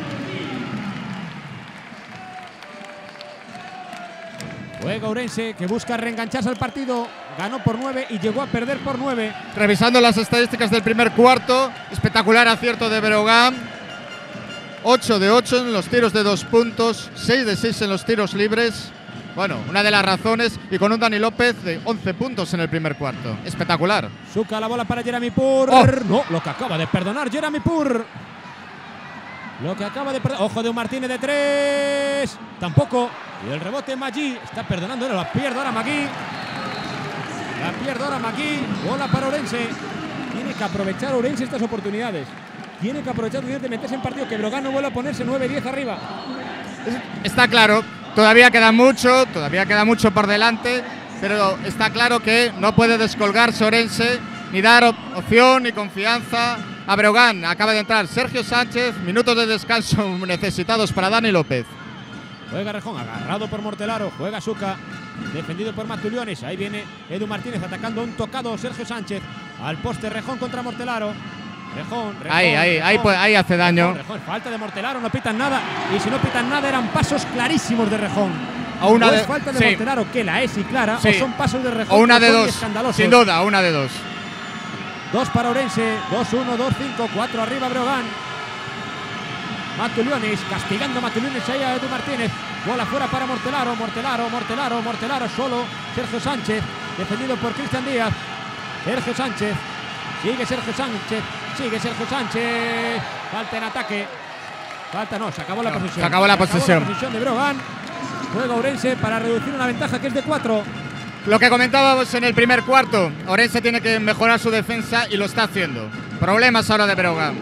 Juega Ourense, que busca reengancharse al partido. Ganó por 9 y llegó a perder por 9. Revisando las estadísticas del primer cuarto, espectacular acierto de Breogán. 8 de 8 en los tiros de 2 puntos, 6 de 6 en los tiros libres. Bueno, una de las razones, y con un Dani López de 11 puntos en el primer cuarto. Espectacular. Suka la bola para Jeremy Pur. Oh. No, lo que acaba de perdonar Jeremy Pur. Lo que acaba de perdonar. Ojo de un Martínez de 3. Tampoco. Y el rebote Maggi. Está perdonando. La pierde ahora Maggi. La pierde ahora Maggi. Bola para Ourense. Tiene que aprovechar Ourense estas oportunidades. Tiene que aprovechar de meterse en partido. Que Breogán no vuelva a ponerse 9-10 arriba. Está claro. Todavía queda mucho por delante, pero está claro que no puede descolgarse Ourense, ni dar opción ni confianza a Breogán. Acaba de entrar Sergio Sánchez, minutos de descanso necesitados para Dani López. Juega Rejón, agarrado por Mortelaro, juega Suka, defendido por Matuliones. Ahí viene Edu Martínez atacando un tocado Sergio Sánchez. Al poste Rejón contra Mortelaro. Rejón, ahí hace daño. Rejón, falta de Mortelaro, no pitan nada. Y si no pitan nada, eran pasos clarísimos de Rejón. O una no de, es falta de sí. Mortelaro, que la es y clara, Sí. o son pasos de Rejón. O una de dos, escandalosos. sin duda, una de dos. 2 para Ourense, 2-1, 2-5, 4 arriba Breogán. Matuliones, castigando a Matuliones ahí a Edu Martínez. Bola fuera para Mortelaro, Mortelaro, solo Sergio Sánchez, defendido por Cristian Díaz. Sergio Sánchez, sigue Sergio Sánchez. Falta en ataque. Se acabó la posesión. Se acabó la posesión. La posesión de Breogán. Juega Ourense para reducir una ventaja que es de 4. Lo que comentábamos en el primer cuarto, Ourense tiene que mejorar su defensa y lo está haciendo. Problemas ahora de Breogán.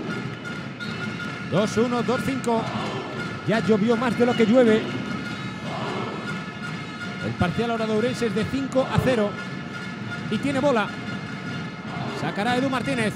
2-1, 2-5. Ya llovió más de lo que llueve. El parcial ahora de Ourense es de 5-0. Y tiene bola. Sacará Edu Martínez.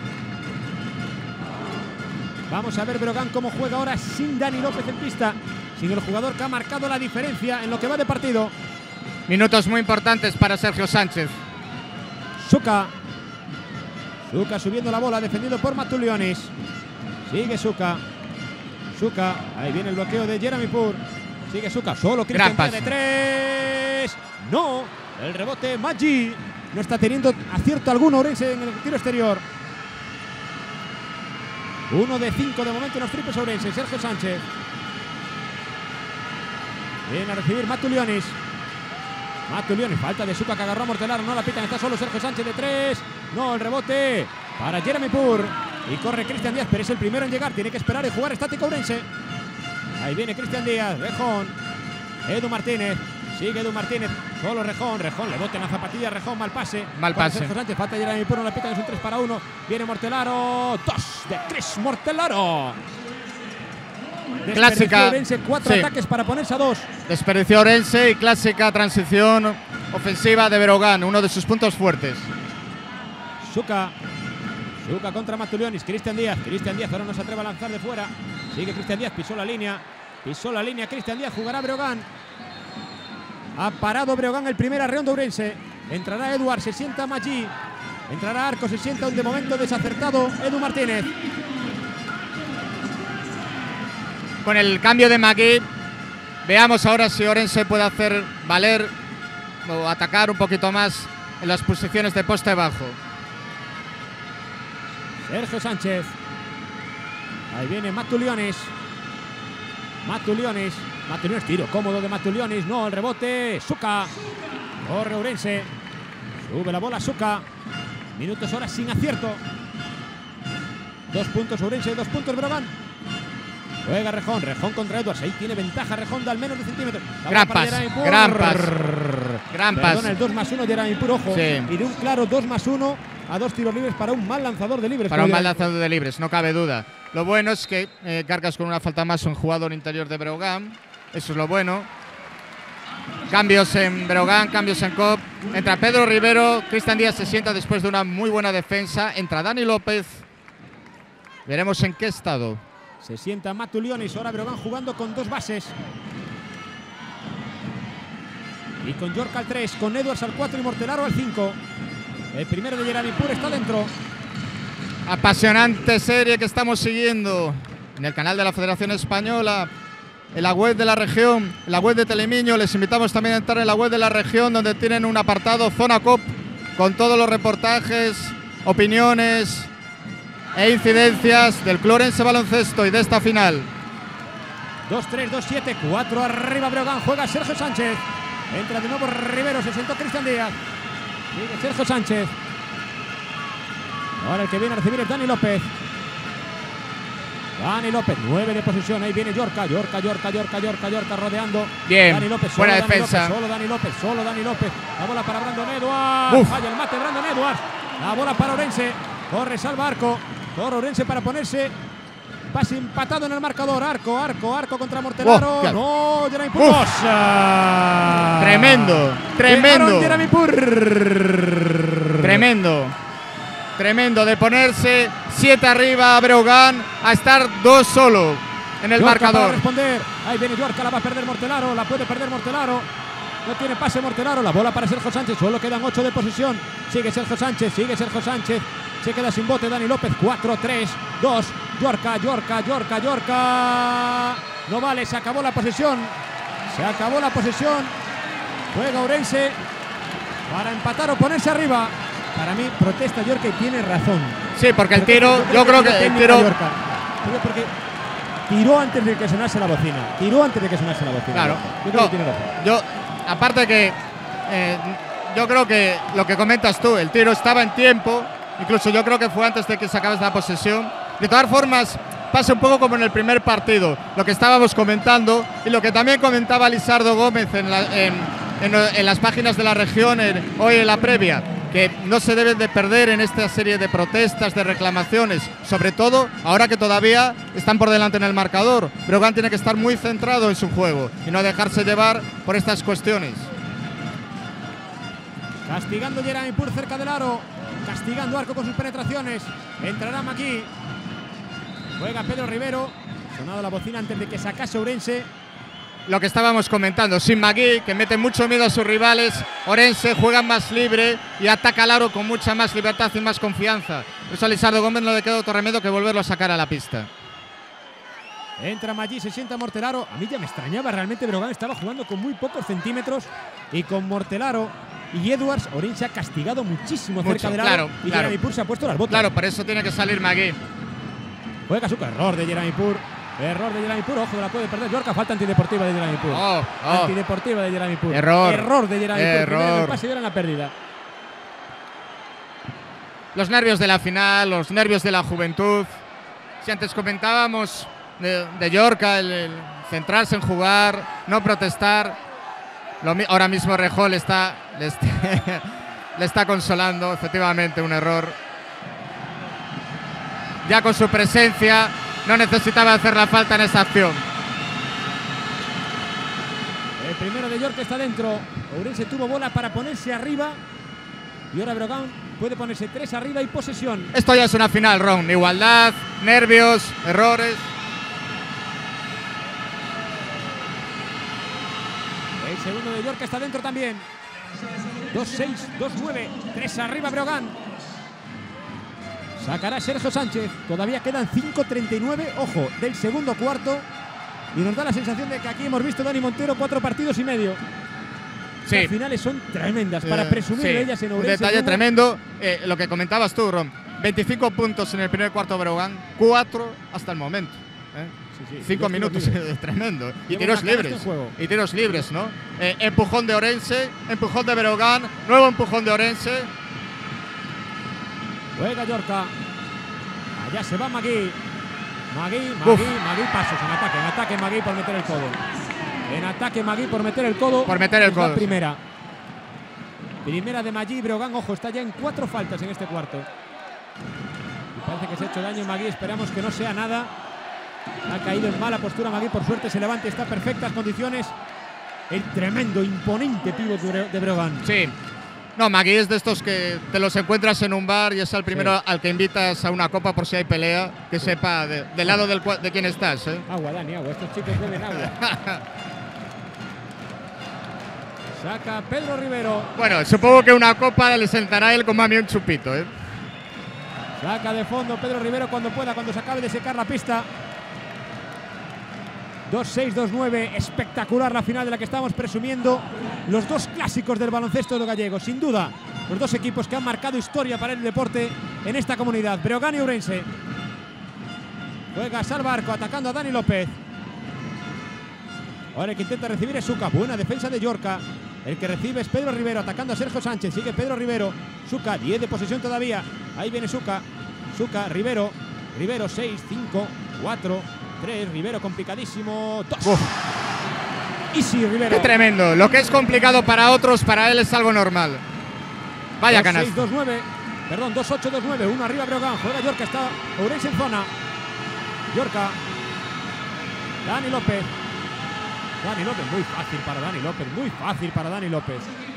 Vamos a ver Breogán cómo juega ahora sin Dani López en pista. Sin el jugador que ha marcado la diferencia en lo que va de partido. Minutos muy importantes para Sergio Sánchez. Suka subiendo la bola, defendido por Matuliones. Sigue Suka. Ahí viene el bloqueo de Jeremy Pur. Sigue Suka, solo Cristian Díaz de 3. No, el rebote Maggi. No está teniendo acierto alguno Ourense en el tiro exterior. 1 de 5 de momento en los triples Ourense. Sergio Sánchez. Viene a recibir Matuliones. Falta de Suka que agarró a Mortelaro. No la pitan, está solo Sergio Sánchez de 3. No, el rebote para Jeremy Pur. Y corre Cristian Díaz, pero es el primero en llegar. Tiene que esperar y jugar estático Ourense. Ahí viene Cristian Díaz. Rejón. Edu Martínez. Sigue Edu Martínez. Solo Rejón. Rejón le bote en la zapatilla. Rejón, mal pase. Mal pase. Sergio Sánchez. Falta Jeremy Pur. No le pitan. Es un 3-1. Viene Mortelaro. 2 de Chris Mortelaro. Clásica. Orense, 4 ataques para ponerse a 2. Desperdició Orense y clásica transición ofensiva de Breogán, uno de sus puntos fuertes. Suca contra Matulionis. Cristian Díaz ahora no se atreve a lanzar de fuera. Sigue Cristian Díaz, pisó la línea. Cristian Díaz, jugará Breogán. Ha parado Breogán el primer arreón de Ourense. Entrará Eduard, se sienta Maggi. Entrará Arco, se sienta un de momento desacertado Edu Martínez. Con el cambio de Magui, veamos ahora si Orense puede hacer valer o atacar un poquito más en las posiciones de poste bajo. Sergio Sánchez. Ahí viene Matulionis. Matulionis, tiro cómodo de Matulionis. No, el rebote. Suca. Corre Ourense. Sube la bola Suca. Minutos, horas sin acierto. 2 puntos Ourense, 2 puntos Breogán. Juega Rejón contra Edwards. Ahí tiene ventaja Rejón de al menos de centímetros. Gran pas. Perdona, el 2+1 Jeremy Pur, ojo. Sí. Y de un claro 2+1 a 2 tiros libres para un mal lanzador de libres. Para un mal lanzador de libres, no cabe duda. Lo bueno es que cargas con una falta más a un jugador interior de Breogán. Eso es lo bueno. Cambios en Breogán, cambios en COP. Entra Pedro Rivero. Cristian Díaz se sienta después de una muy buena defensa. Entra Dani López. Veremos en qué estado. Se sienta Matulionis. Ahora Breogán jugando con 2 bases. Y con York al 3, con Edwards al 4 y Mortelaro al 5. El primero de Jeremy Pur está dentro. Apasionante serie que estamos siguiendo en el canal de la Federación Española, en la web de la región, en la web de Telemiño. Les invitamos también a entrar en la web de la región, donde tienen un apartado Zona COP con todos los reportajes, opiniones e incidencias del Club Ourense Baloncesto y de esta final. 2-3, 2-7, 4 arriba Breogán. Juega Sergio Sánchez. Entra de nuevo Rivero, se sentó Cristian Díaz. Sigue Sergio Sánchez. Ahora el que viene a recibir es Dani López. 9 de posesión. Ahí viene Yorka rodeando. Bien, Dani López, buena defensa. Solo Dani López. La bola para Brandon Edwards. Falla el mate Brandon Edwards. La bola para Ourense. Corre, salva Arco. Corre Ourense para ponerse. Pase empatado en el marcador. Arco contra Mortelaro. No, Jeremy Pur. Tremendo de ponerse 7 arriba a Breogán a estar 2 solo en el marcador. Para responder. Ahí viene Yorka, la va a perder Mortelaro. La puede perder Mortelaro. No tiene pase Mortelaro. La bola para Sergio Sánchez. Solo quedan 8 de posesión. Sigue Sergio Sánchez. Se queda sin bote Dani López. 4, 3, 2. Yorka. No vale, se acabó la posesión. Juega Ourense para empatar o ponerse arriba. Para mí protesta Yorka y tiene razón. Sí, porque el tiro, yo creo que el tiro. Porque tiró antes de que sonase la bocina. Claro. Yo creo que tiene razón. Aparte que yo creo que lo que comentas tú, el tiro estaba en tiempo. Incluso yo creo que fue antes de que se acabase la posesión. De todas formas, pasa un poco como en el primer partido, lo que estábamos comentando y lo que también comentaba Lisardo Gómez en las páginas de la región hoy en la previa, que no se deben de perder en esta serie de protestas, de reclamaciones, sobre todo ahora que todavía están por delante en el marcador. Breogán tiene que estar muy centrado en su juego y no dejarse llevar por estas cuestiones. Castigando Jeremy Pur cerca del aro. Castigando Arco con sus penetraciones. Entrará Magui. Juega Pedro Rivero. Sonado la bocina antes de que sacase Ourense. Lo que estábamos comentando, sin Magui, que mete mucho miedo a sus rivales. Ourense juega más libre y ataca al aro con mucha más libertad y más confianza. Por eso a Lisardo Gómez no le queda otro remedio que volverlo a sacar a la pista. Entra Maggi, se sienta Mortelaro. A mí ya me extrañaba, realmente Breogán estaba jugando con muy pocos centímetros y con Mortelaro y Edwards. Ourense ha castigado muchísimo cerca del aro y Jeremy Pur se ha puesto las botas. Claro, por eso tiene que salir Magui. Juega su error de Jeremy Pur. Ojo, la puede perder Yorka. Falta antideportiva de Jeremy Pur. Antideportiva de Jeremy Pur. Error de Jeremy Pur. El pase era la pérdida. Los nervios de la final, los nervios de la juventud. Si antes comentábamos de Yorka, el centrarse en jugar, no protestar. Ahora mismo Rejón le está consolando, efectivamente, un error. Ya con su presencia no necesitaba hacer la falta en esa acción. El primero de York está dentro. Ourense tuvo bola para ponerse arriba y ahora Breogán puede ponerse 3 arriba y posesión. Esto ya es una final, Ron. Igualdad, nervios, errores. El segundo de York está dentro también. 2-6, 2-9, 3 arriba Breogán. Sacará Sergio Sánchez. Todavía quedan 5:39, ojo, del segundo cuarto. Y nos da la sensación de que aquí hemos visto Dani Montero 4 partidos y medio. Sí. Las finales son tremendas para presumir de ellas en Ourense. Un detalle tremendo, lo que comentabas tú, Ron. 25 puntos en el primer cuarto de Breogán, 4 hasta el momento. Sí, 5 minutos, tremendo. Y Lleva tiros una canasta libres. en juego. Y tiros libres, ¿no? Empujón de Ourense, empujón de Breogán, nuevo empujón de Ourense. Juega Yorka. Allá se va Magui. Magui, pasos en ataque Magui por meter el codo. En ataque Magui por meter el codo. Por meter el codo. La primera. Primera de Magui. Breogán, ojo, está ya en 4 faltas en este cuarto. Y parece que se ha hecho daño Magui. Esperamos que no sea nada. Ha caído en mala postura Magui. Por suerte se levanta. Está en perfectas condiciones. El tremendo, imponente pívot de Breogán. Sí. No, Magui es de estos que te los encuentras en un bar y es el primero al que invitas a una copa por si hay pelea, que sepa del lado de quién estás. Agua, Dani, agua. Estos chicos beben agua. Saca Pedro Rivero. Bueno, supongo que una copa le sentará a él como a mí un chupito. Saca de fondo Pedro Rivero cuando pueda, cuando se acabe de secar la pista. 2-6, 2-9, espectacular la final de la que estamos presumiendo. Los dos clásicos del baloncesto gallego, sin duda. Los dos equipos que han marcado historia para el deporte en esta comunidad. Breogán y Ourense. Juega Salvarco atacando a Dani López. Ahora el que intenta recibir es Suca. Buena defensa de Yorka. El que recibe es Pedro Rivero atacando a Sergio Sánchez. Sigue Pedro Rivero. Suca, 10 de posesión todavía. Ahí viene Suca. Suca, Rivero. Rivero, 6, 5, 4, 3. Rivero complicadísimo. 2. Easy Rivero. Qué tremendo. Lo que es complicado para otros, para él es algo normal. Vaya canasta. 2-6, 2-9. Perdón, 2-8, 2-9. 1 arriba Breogán. Juega Yorka. Está Ourense en zona. Yorka. Dani López. Dani López, muy fácil para Dani López. Muy fácil para Dani López.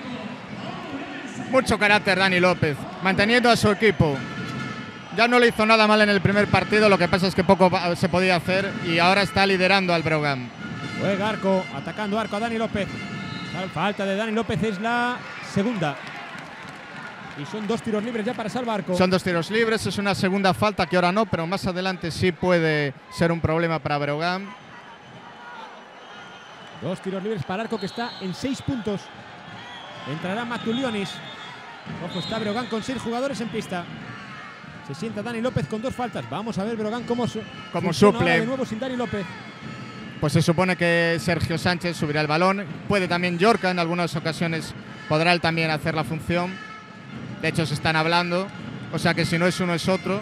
Mucho carácter Dani López. Manteniendo a su equipo. Ya no le hizo nada mal en el primer partido. Lo que pasa es que poco se podía hacer. Y ahora está liderando al Breogán. Juega Arco. Atacando Arco a Dani López. La falta de Dani López es la segunda. Y son 2 tiros libres ya para Salvarco. Son 2 tiros libres. Es una segunda falta que ahora no. Pero más adelante sí puede ser un problema para Breogán. 2 tiros libres para Arco, que está en 6 puntos. Entrará Matulionis. Ojo, está Breogán con 6 jugadores en pista. Se sienta Dani López con 2 faltas. Vamos a ver Breogán cómo suple. De nuevo sin Dani López. Pues se supone que Sergio Sánchez subirá el balón. Puede también Yorka, en algunas ocasiones podrá él también hacer la función. De hecho se están hablando. O sea que si no es uno es otro.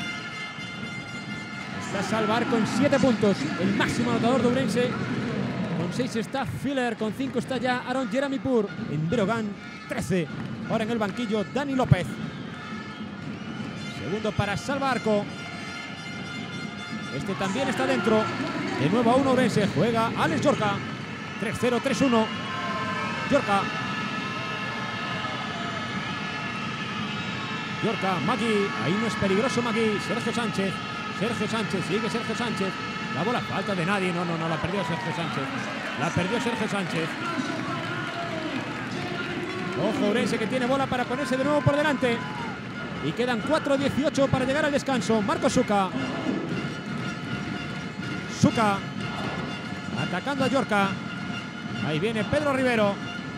Está Salvarco en 7 puntos. El máximo anotador de Ourense. Con 6 está Filler, con 5 está ya Aaron Jeramipur. En Breogán, 13. Ahora en el banquillo, Dani López. Segundo para Salvarco. Este también está dentro. De nuevo a 1 Ourense. Juega Alex Yorka. 3-0, 3-1. Yorka. Yorka, Magui. Ahí no es peligroso Magui. Sergio Sánchez. Sergio Sánchez, sigue Sergio Sánchez. La bola, falta de nadie. No, la perdió Sergio Sánchez. La perdió Sergio Sánchez. Ojo, Ourense que tiene bola para ponerse de nuevo por delante. Y quedan 4:18 para llegar al descanso. Marco Suca. Suca. Atacando a Yorka. Ahí viene Pedro Rivero.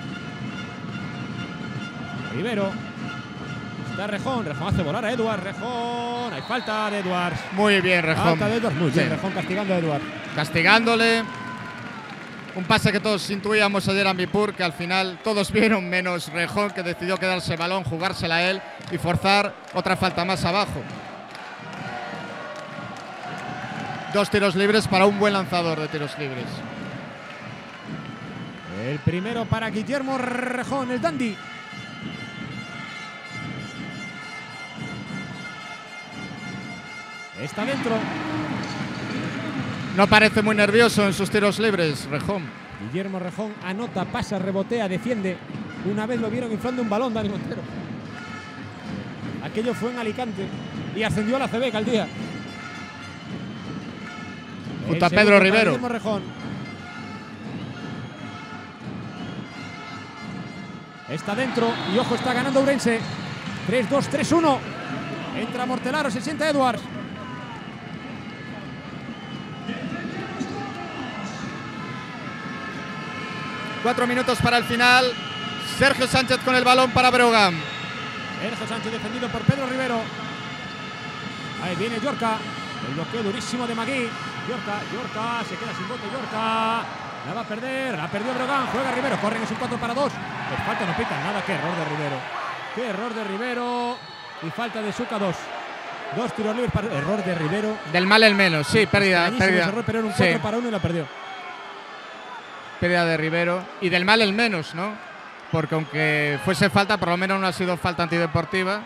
Rivero. Está Rejón. Rejón hace volar a Edward. Rejón. Hay falta de Edwards. Muy bien, Rejón. Falta de Edwards. Muy bien, Rejón castigando a Edward. Castigándole. Un pase que todos intuíamos ayer a Mipur, que al final todos vieron, menos Rejón, que decidió quedarse el balón, jugársela a él y forzar otra falta más abajo. 2 tiros libres para un buen lanzador de tiros libres. El primero para Guillermo Rejón, el dandy. Está dentro. No parece muy nervioso en sus tiros libres, Rejón. Guillermo Rejón anota, pasa, rebotea, defiende. Una vez lo vieron inflando un balón, Dani Montero. Aquello fue en Alicante y ascendió a la CB al día. Junto a Pedro Rivero. Guillermo Rejón. Está dentro y ojo, está ganando Ourense. 3-2, 3-1. Entra Mortelaro, se sienta Edwards. Cuatro minutos para el final. Sergio Sánchez con el balón para Breogán. Sergio Sánchez defendido por Pedro Rivero. Ahí viene Llorca. El bloqueo durísimo de Magui. Llorca se queda sin bote. Llorca la va a perder. La perdió Breogán. Juega Rivero. Corren, es un 4 para 2. Pues falta, no pitan nada. Qué error de Rivero. Qué error de Rivero. Y falta de Suca 2. Dos tiros libres para error de Rivero. Del mal el menos. Sí, pérdida. Error, pero era un 4 para 1 y la perdió. Pérdida de Rivero. Y del mal el menos, ¿no? Porque aunque fuese falta, por lo menos no ha sido falta antideportiva.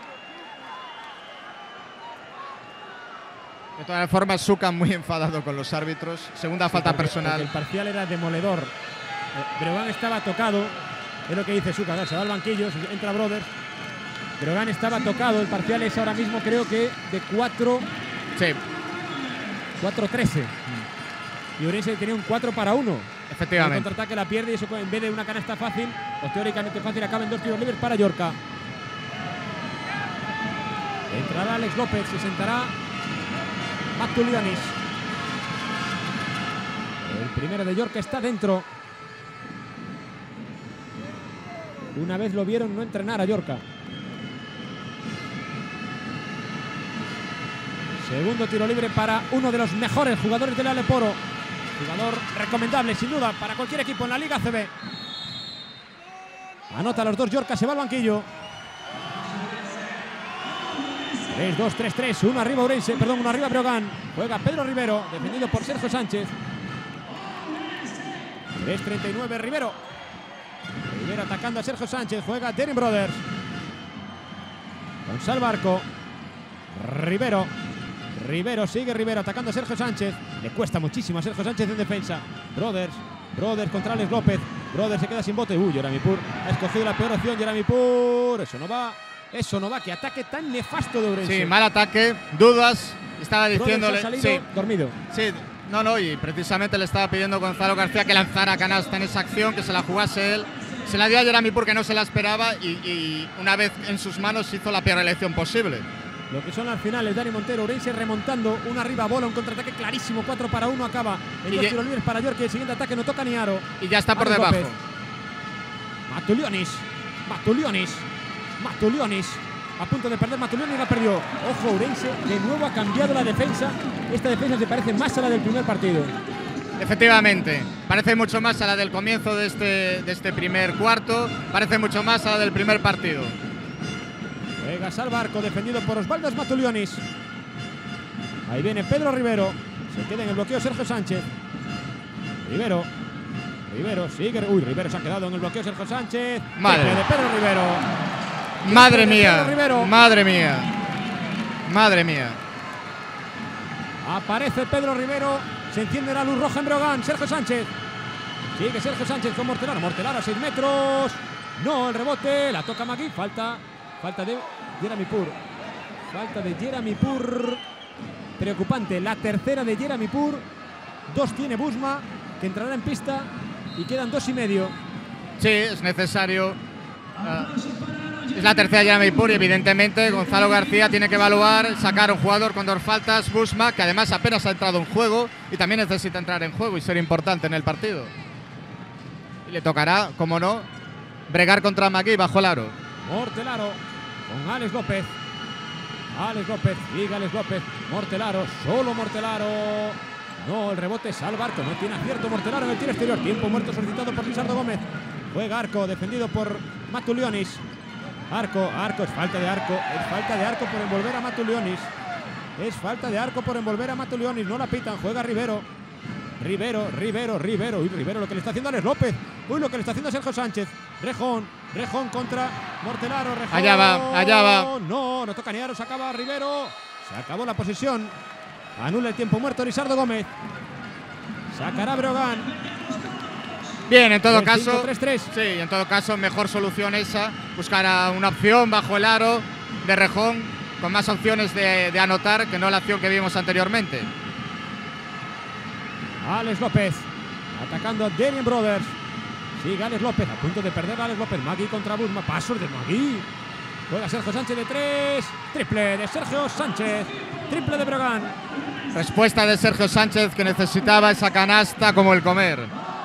De todas formas, Suca muy enfadado con los árbitros. Segunda falta personal. El parcial era demoledor. Breogán estaba tocado. Es lo que dice Suca. Se va al banquillo, entra Brothers. Breogán estaba tocado. El parcial es ahora mismo, creo que de 4. Sí. 4-13. Y Ourense tenía un 4 para 1. Efectivamente. El contraataque la pierde y eso, en vez de una canasta fácil, o teóricamente fácil, acaba en 2 tiros libres para Llorca. Entrará Alex López, se sentará Matulianis. El primero de Llorca está dentro. Una vez lo vieron no entrenar a Llorca. Segundo tiro libre para uno de los mejores jugadores del Aleporo. Jugador recomendable, sin duda, para cualquier equipo en la Liga CB. Anota los dos Llorca, se va al banquillo. 3-2, 3-3, uno arriba Ourense, perdón, uno arriba Breogán. Juega Pedro Rivero, defendido por Sergio Sánchez. 3-39 Rivero. Rivero atacando a Sergio Sánchez, juega Derin Brothers. Gonzalo Barco. Rivero, sigue Rivero atacando a Sergio Sánchez. Le cuesta muchísimo a Sergio Sánchez en defensa. Brothers contra Alex López. Brothers se queda sin bote. Jeremy Pur ha escogido la peor opción. Jeremy Pur. Eso no va. Qué ataque tan nefasto de Ourense. Sí, mal ataque. Dudas. Estaba diciéndole. Sí, dormido. Sí, no. Y precisamente le estaba pidiendo a Gonzalo García que lanzara canasta en esa acción, que se la jugase él. Se la dio a Jeremy Pur, que no se la esperaba. Y una vez en sus manos hizo la peor elección posible. Lo que son las finales, Dani Montero, Ourense remontando, una arriba bola, un contraataque clarísimo, 4 para 1 acaba. En 2 tiros libres para York y el siguiente ataque no toca ni aro. Y ya está por debajo. Matulionis. A punto de perder Matulionis, la perdió. Ojo, Ourense de nuevo ha cambiado la defensa. Esta defensa se parece más a la del primer partido. Efectivamente, parece mucho más a la del comienzo de este primer cuarto. Parece mucho más a la del primer partido. Juega Salvarco, defendido por Osvaldo Matulionis. Ahí viene Pedro Rivero. Se queda en el bloqueo Sergio Sánchez. Rivero sigue. Rivero se ha quedado en el bloqueo Sergio Sánchez. Madre de Pedro Rivero. Madre mía. Aparece Pedro Rivero. Se enciende la luz roja en Breogán. Sergio Sánchez. Sigue Sergio Sánchez con Mortelaro. Mortelaro a 6 metros. No, el rebote. La toca Magui. Falta de Jeremy Pur. Preocupante. La tercera de Jeremy Pur. 2 tiene Busma, que entrará en pista. Y quedan 2 y medio. Sí, es necesario. Es la tercera de Jeremy Pur y evidentemente Gonzalo García tiene que evaluar, sacar a un jugador con 2 faltas. Busma, que además apenas ha entrado en juego y también necesita entrar en juego y ser importante en el partido. Y le tocará, como no, bregar contra Magui bajo el aro. Mortelaro con Alex López. Sigue Alex López. Mortelaro, solo Mortelaro. No, el rebote es Salvarco. No tiene acierto Mortelaro en el tiro exterior. Tiempo muerto solicitado por Lizardo Gómez. Juega Arco, defendido por Matulionis. Arco, es falta de Arco. Es falta de Arco por envolver a Matulionis. No la pitan, juega Rivero. Rivero. Uy, Rivero lo que le está haciendo Alex López. Uy, lo que le está haciendo Sergio Sánchez. Rejón contra Mortelaro. Rejón. Allá va. No toca ni aro, se acaba Rivero. Se acabó la posesión. Anula el tiempo muerto Lisardo Gómez. Sacará Breogán. Bien, en todo caso. 3-3. Sí, en todo caso, mejor solución esa. Buscar una opción bajo el aro de Rejón, con más opciones de anotar que no la acción que vimos anteriormente. Alex López atacando a Darien Brothers. Sigue Alex López, a punto de perder a Alex López. Magui contra Busma, pasos de Magui. Juega Sergio Sánchez de 3. Triple de Sergio Sánchez. Triple de Breogán. Respuesta de Sergio Sánchez, que necesitaba esa canasta como el comer.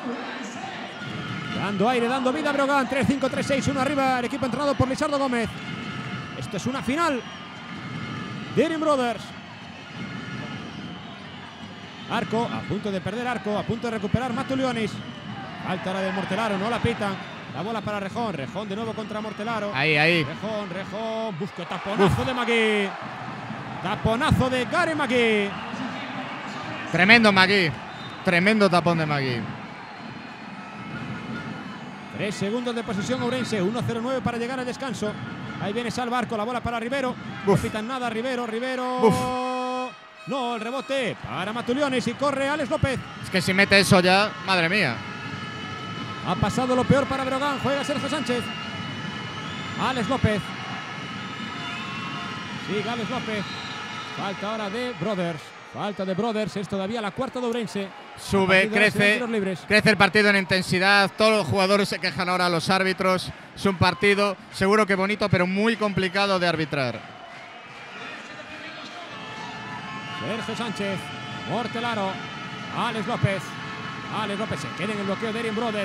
Dando aire, dando vida a Breogán. 3-5, 3-6, 1 arriba. El equipo entrenado por Lisardo Gómez. Esto es una final. Darien Brothers. Arco, a punto de perder Arco, a punto de recuperar Matulionis. Falta ahora de Mortelaro, no la pitan. La bola para Rejón, Rejón de nuevo contra Mortelaro. Ahí. Rejón, busca taponazo de Magui. Taponazo de Gary Magui. Tremendo Magui, tremendo tapón de Magui. 3 segundos de posesión Ourense, 1-0-9 para llegar al descanso. Ahí viene Salva Arco, la bola para Rivero. No pitan nada, Rivero. No, el rebote para Matulionis y corre Alex López. Es que si mete eso ya, madre mía. Ha pasado lo peor para Breogán. Juega Sergio Sánchez. Alex López. Sigue Alex López. Falta ahora de Brothers. Falta de Brothers. Es todavía la cuarta de Ourense. Sube, crece el partido en intensidad. Todos los jugadores se quejan ahora a los árbitros. Es un partido seguro que bonito, pero muy complicado de arbitrar. Sergio Sánchez, Mortelaro, Alex López se queda en el bloqueo de Darien Brothers.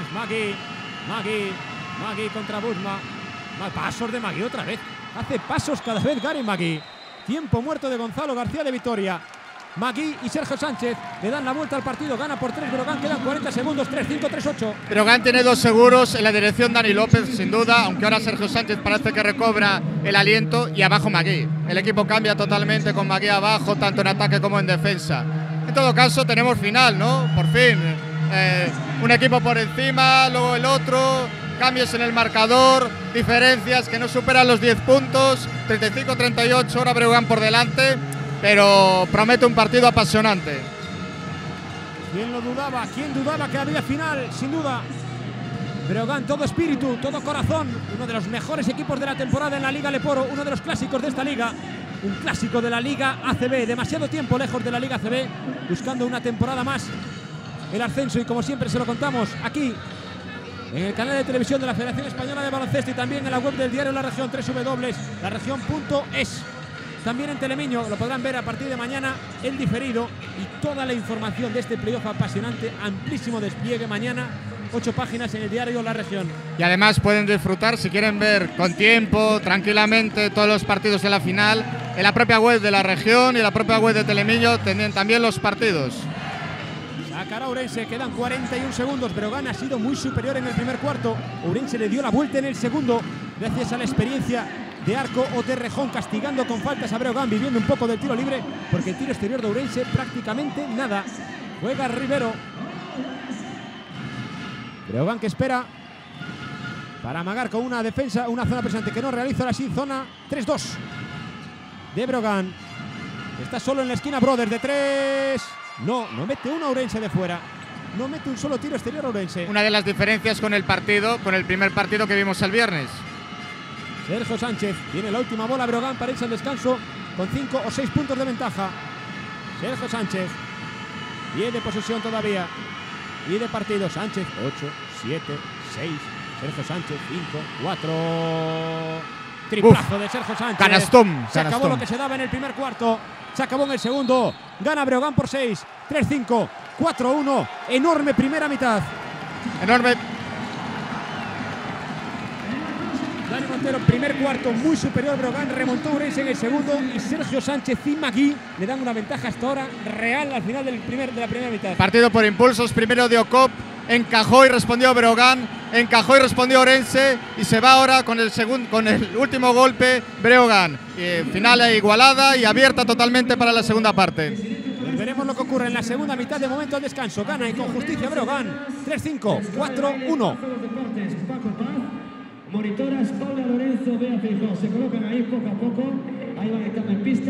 Magui contra Busma. Pasos de Magui otra vez. Hace pasos cada vez Gary Magui. Tiempo muerto de Gonzalo García de Vitoria. Magui y Sergio Sánchez le dan la vuelta al partido. Gana por 3 Breogán, quedan 40 segundos. 3-5, 3-8. Breogán tiene 2 seguros en la dirección Dani López, sin duda, aunque ahora Sergio Sánchez parece que recobra el aliento y abajo Magui. El equipo cambia totalmente con Magui abajo, tanto en ataque como en defensa. En todo caso tenemos final, ¿no? Por fin. Un equipo por encima, luego el otro. Cambios en el marcador, diferencias que no superan los 10 puntos. 35-38, ahora Breogán por delante. Pero promete un partido apasionante. ¿Quién lo dudaba? ¿Quién dudaba que había final? Sin duda. Breogán, todo espíritu, todo corazón. Uno de los mejores equipos de la temporada en la Liga Leporo. Uno de los clásicos de esta liga. Un clásico de la Liga ACB. Demasiado tiempo lejos de la Liga ACB. Buscando una temporada más. El ascenso, y como siempre se lo contamos aquí en el canal de televisión de la Federación Española de Baloncesto y también en la web del diario La Región, www.laregion.es. También en Telemiño lo podrán ver a partir de mañana el diferido y toda la información de este playoff apasionante, amplísimo despliegue mañana, 8 páginas en el diario La Región. Y además pueden disfrutar, si quieren ver con tiempo, tranquilamente, todos los partidos de la final, en la propia web de La Región y en la propia web de Telemiño tienen también los partidos. Sacará Ourense, quedan 41 segundos. Breogán ha sido muy superior en el primer cuarto. Ourense le dio la vuelta en el segundo, gracias a la experiencia de Arco o de Rejón, castigando con faltas a Breogán, viviendo un poco del tiro libre, porque el tiro exterior de Ourense prácticamente nada. Juega Rivero. Breogán que espera para amagar con una defensa, una zona presente que no realiza. Ahora sí, zona 3-2 de Breogán. Está solo en la esquina Brothers de 3. No mete una Ourense de fuera. No mete un solo tiro exterior Ourense. Una de las diferencias con el partido, con el primer partido que vimos el viernes. Sergio Sánchez tiene la última bola. Breogán para irse al descanso con 5 o 6 puntos de ventaja. Sergio Sánchez, 10 de posesión todavía y de partido. Sánchez, 8, 7, 6. Sergio Sánchez, 5, 4. Triplazo de Sergio Sánchez. Canastón. Se acabó lo que se daba en el primer cuarto. Se acabó en el segundo. Gana Breogán por 6. 3-5, 4-1. Enorme primera mitad. Enorme. Dani Montero, primer cuarto muy superior. Breogán remontó Ourense en el segundo y Sergio Sánchez y Magui le dan una ventaja hasta ahora real al final de la primera mitad. Partido por impulsos, primero de Ocop, encajó y respondió Breogán, encajó y respondió Ourense y se va ahora con el último golpe Breogán. Final igualada y abierta totalmente para la segunda parte. Y veremos lo que ocurre en la segunda mitad. De momento al descanso. Gana y con justicia Breogán. 3-5, 4-1. Monitoras Paula Lorenzo, Bea Feijó. Se colocan ahí poco a poco. Ahí van estando en pista.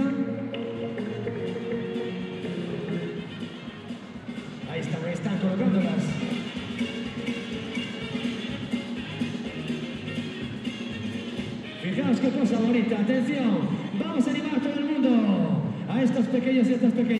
Ahí están colocándolas. Fijaos qué cosa bonita. Atención. Vamos a animar todo el mundo a estos pequeños y estas pequeñas.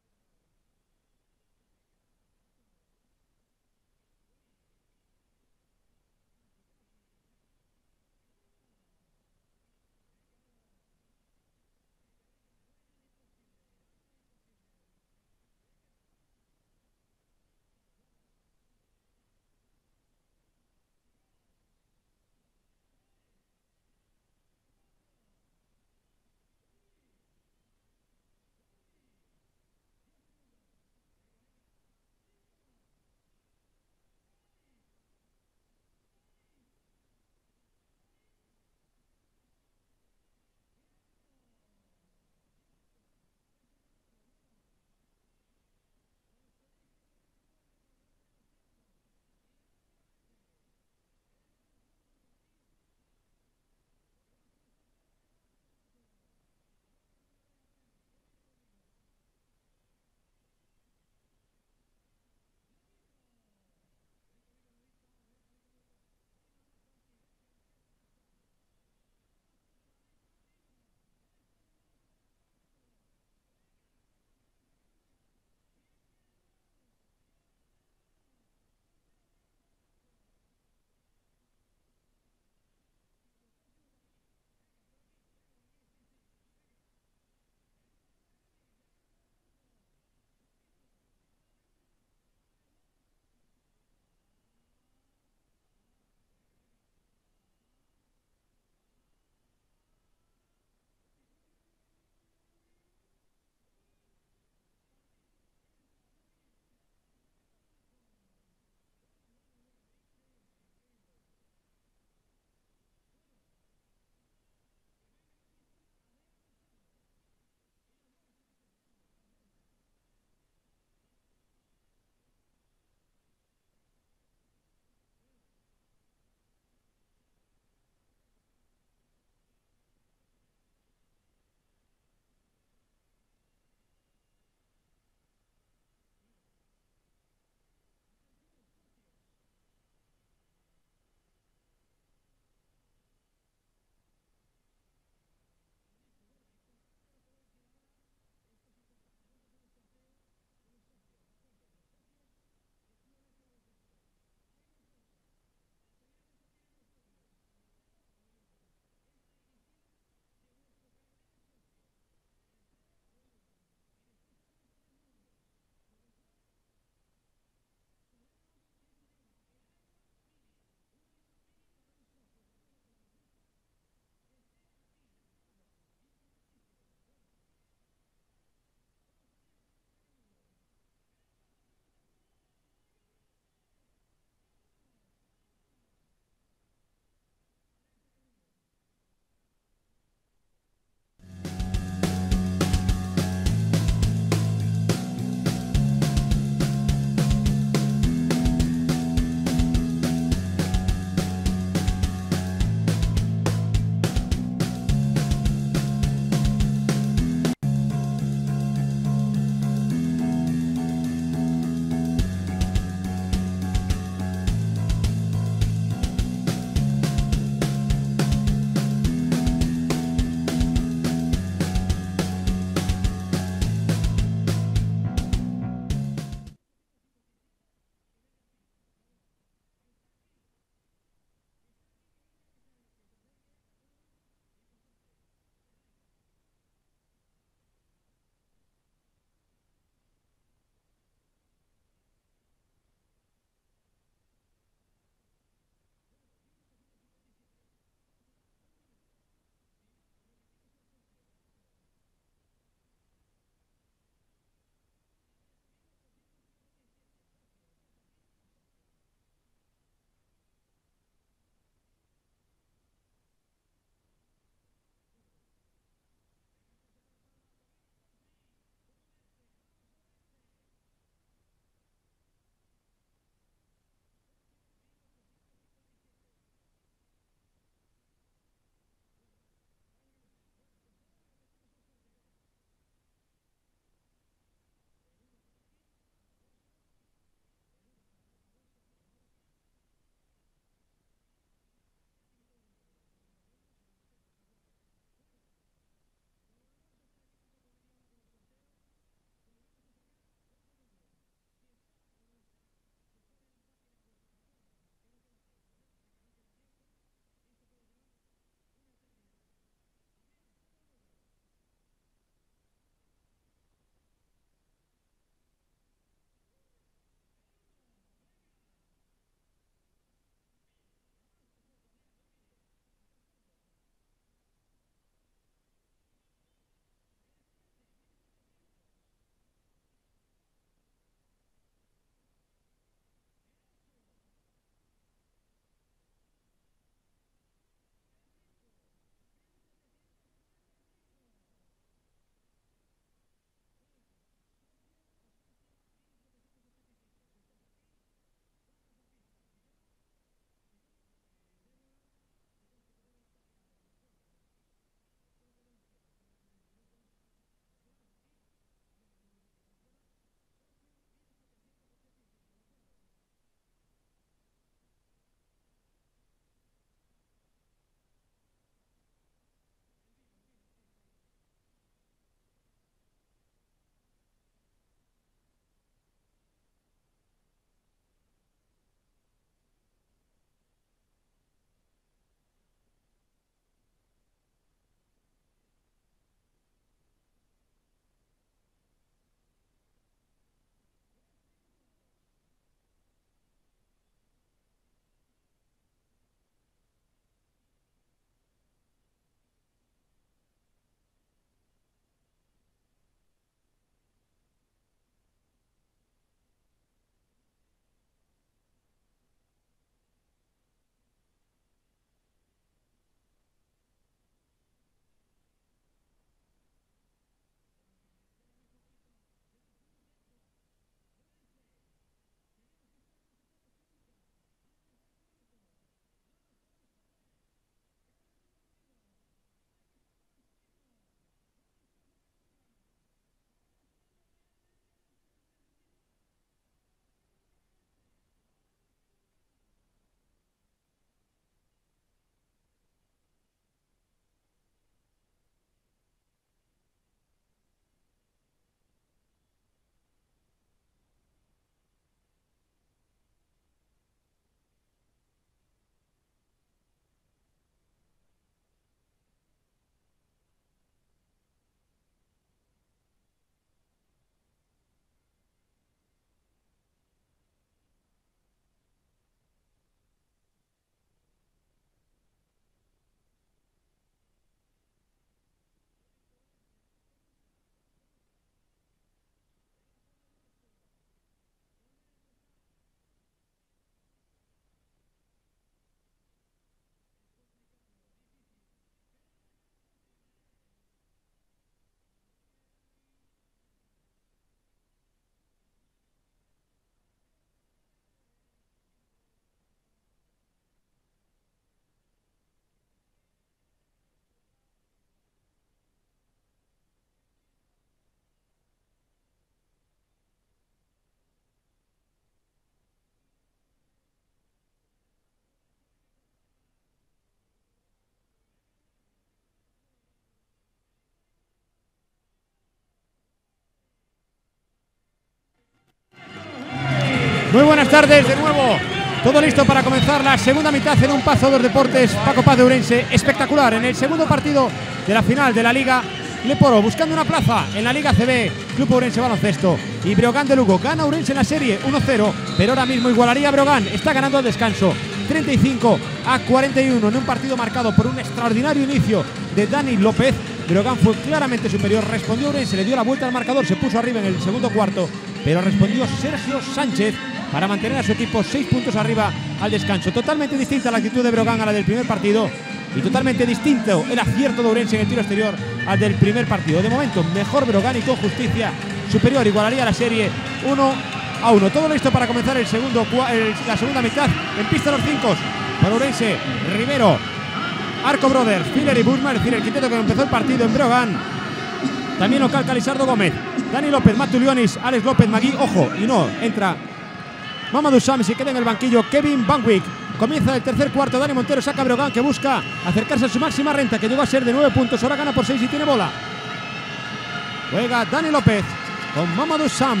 Muy buenas tardes de nuevo. Todo listo para comenzar la segunda mitad en un Pazo dos Deportes Paco Paz de Ourense. Espectacular en el segundo partido de la final de la Liga Leporo, buscando una plaza en la Liga CB, Club Ourense Baloncesto. Y Breogán de Lugo gana Ourense en la serie 1-0, pero ahora mismo igualaría Breogán. Está ganando al descanso 35-41 en un partido marcado por un extraordinario inicio de Dani López. Breogán fue claramente superior, respondió Ourense, le dio la vuelta al marcador, se puso arriba en el segundo cuarto, pero respondió Sergio Sánchez para mantener a su equipo 6 puntos arriba al descanso. Totalmente distinta la actitud de Breogán a la del primer partido y totalmente distinto el acierto de Ourense en el tiro exterior al del primer partido. De momento, mejor Breogán y con justicia superior, igualaría la serie 1-1. Todo listo para comenzar la segunda mitad. En pista los 5 para Ourense, Rivero, Arco Brothers, Filler y Busma, es decir, el quinteto que empezó el partido en Breogán. También local Calisardo Gómez, Dani López, Matulionis, Alex López, Magui, ojo, y no, entra Mamadou Sam, se queda en el banquillo Kevin Banwick. Comienza el tercer cuarto, Dani Montero saca a Breogán, que busca acercarse a su máxima renta, que llegó a ser de 9 puntos, ahora gana por 6 y tiene bola. Juega Dani López con Mamadou Sam.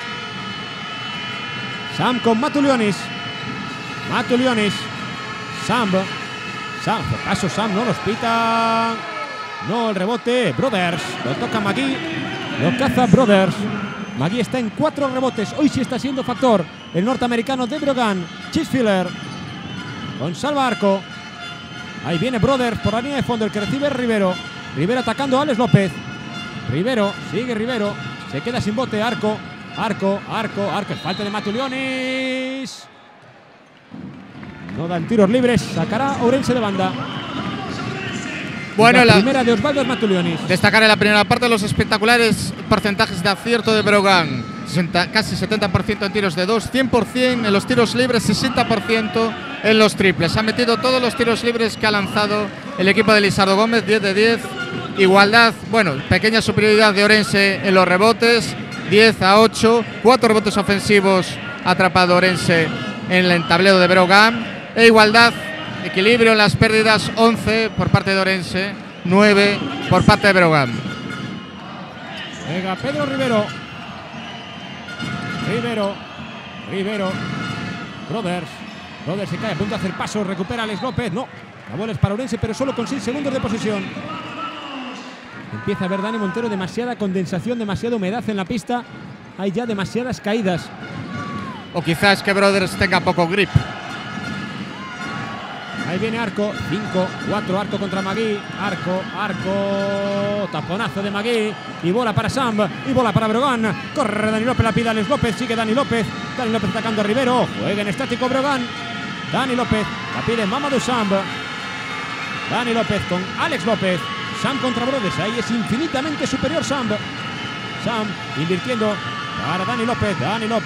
Sam con Matulionis. Sam, paso Sam, no los pitan. No, el rebote, Brothers, lo toca Magui, lo caza Brothers. Magui está en 4 rebotes, hoy sí está siendo factor el norteamericano de Breogán. Chisfiller con Salva Arco. Ahí viene Brothers por la línea de fondo, el que recibe es Rivero. Rivero atacando a Alex López. Rivero, sigue Rivero, se queda sin bote. Arco, falta de Matulionis. No dan tiros libres, sacará Ourense de banda. Bueno, la primera de Osvaldo Matulionis. Destacar en la primera parte los espectaculares porcentajes de acierto de Breogán. Casi 70% en tiros de 2, 100% en los tiros libres, 60% en los triples. Ha metido todos los tiros libres que ha lanzado el equipo de Lisardo Gómez, 10 de 10. Igualdad, bueno, pequeña superioridad de Ourense en los rebotes, 10-8. 4 rebotes ofensivos ha atrapado Ourense en el tablero de Breogán. E igualdad, equilibrio en las pérdidas, 11 por parte de Ourense, 9 por parte de Breogán. Venga, Pedro Rivero. Brothers se cae a punto de hacer paso, recupera Alex López. No, la bola es para Ourense, pero solo con 6 segundos de posesión. Empieza a ver Dani Montero demasiada condensación, demasiada humedad en la pista. Hay ya demasiadas caídas. O quizás que Brothers tenga poco grip. Ahí viene Arco, 5-4, Arco contra Magui. Arco, taponazo de Magui. Y bola para Sam, y bola para Breogán. Corre Dani López, la pide Alex López, sigue Dani López. Dani López atacando a Rivero, juega en estático Breogán. Dani López, la pide Mamadou Sam. Dani López con Alex López. Sam contra Brothers, ahí es infinitamente superior Sam. Sam invirtiendo para Dani López.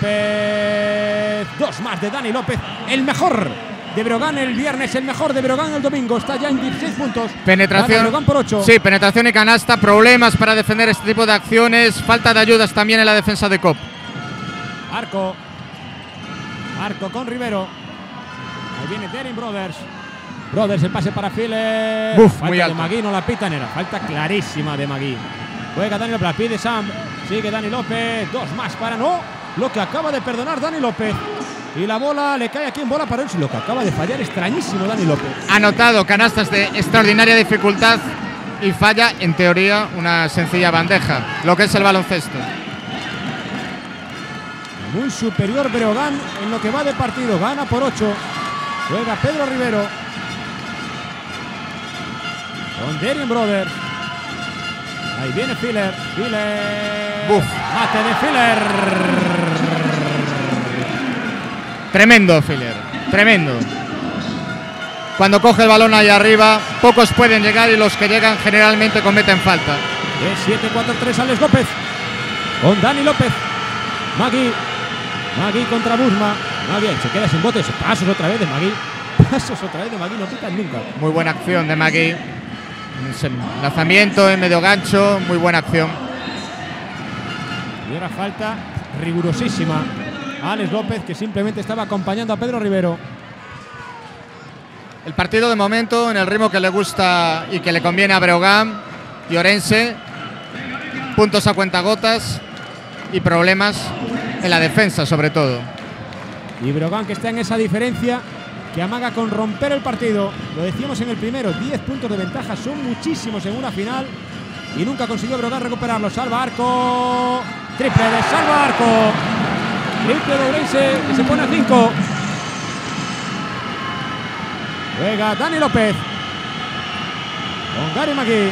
2 más de Dani López, el mejor de Breogán el viernes, el mejor de Breogán el domingo. Está ya en 16 puntos. Penetración. Breogán por 8. Sí, penetración y canasta. Problemas para defender este tipo de acciones. Falta de ayudas también en la defensa de COP. Arco con Rivero. Ahí viene Derin Brothers. El pase para Filler. Falta de Magui, no la pitan, era falta clarísima de Magui. Juega Dani López, la pide Sam. Sigue Dani López. 2 más para no. Lo que acaba de perdonar Dani López. Y la bola le cae aquí en bola para él. Lo que acaba de fallar extrañísimo Dani López. Ha anotado canastas de extraordinaria dificultad y falla, en teoría, una sencilla bandeja. Lo que es el baloncesto. Muy superior Breogán en lo que va de partido. Gana por 8. Juega Pedro Rivero. Con Derin Brothers. Ahí viene Filler. Mate de Filler. Tremendo Filler, tremendo. Cuando coge el balón ahí arriba, pocos pueden llegar y los que llegan generalmente cometen falta. 7-4-3 Alex López. Con Dani López. Magui contra Busma. Magui se queda sin botes. Pasos otra vez de Magui, no pitan nunca. Muy buena acción de Magui. Lanzamiento en medio gancho, muy buena acción. Y ahora falta rigurosísima Alex López, que simplemente estaba acompañando a Pedro Rivero. El partido de momento en el ritmo que le gusta y que le conviene a Breogán y Ourense. Puntos a cuentagotas y problemas en la defensa sobre todo. Y Breogán, que está en esa diferencia, que amaga con romper el partido. Lo decíamos en el primero, 10 puntos de ventaja, son muchísimos en una final. Y nunca consiguió Breogán recuperarlo. Salva Arco. Triple de Salva Arco. Triple de Ourense, que se pone a 5. Juega Dani López con Gary Magui. 4-0, 4-5.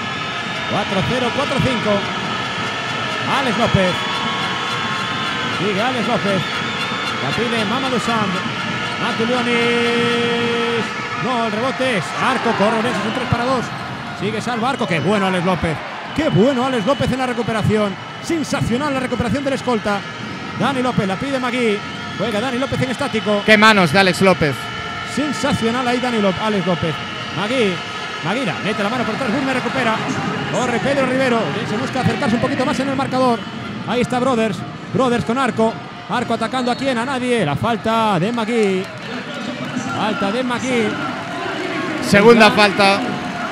Alex López. Sigue Alex López. La pide Mamadou Samb. Matulionis. No, el rebote es Arco. Corre Ourense, son 3 para 2. Sigue Salva Arco. Qué bueno Alex López. Qué bueno Alex López en la recuperación. Sensacional la recuperación del escolta. Dani López, la pide Magui. Juega Dani López en estático. Qué manos de Alex López. Sensacional ahí Alex López. Magui. Maguira mete la mano por atrás. Gurme recupera. Corre Pedro Rivero. Se busca acercarse un poquito más en el marcador. Ahí está Brothers. Brothers con Arco. Arco atacando a quién, a nadie. La falta de Magui. Falta de Magui. Segunda falta.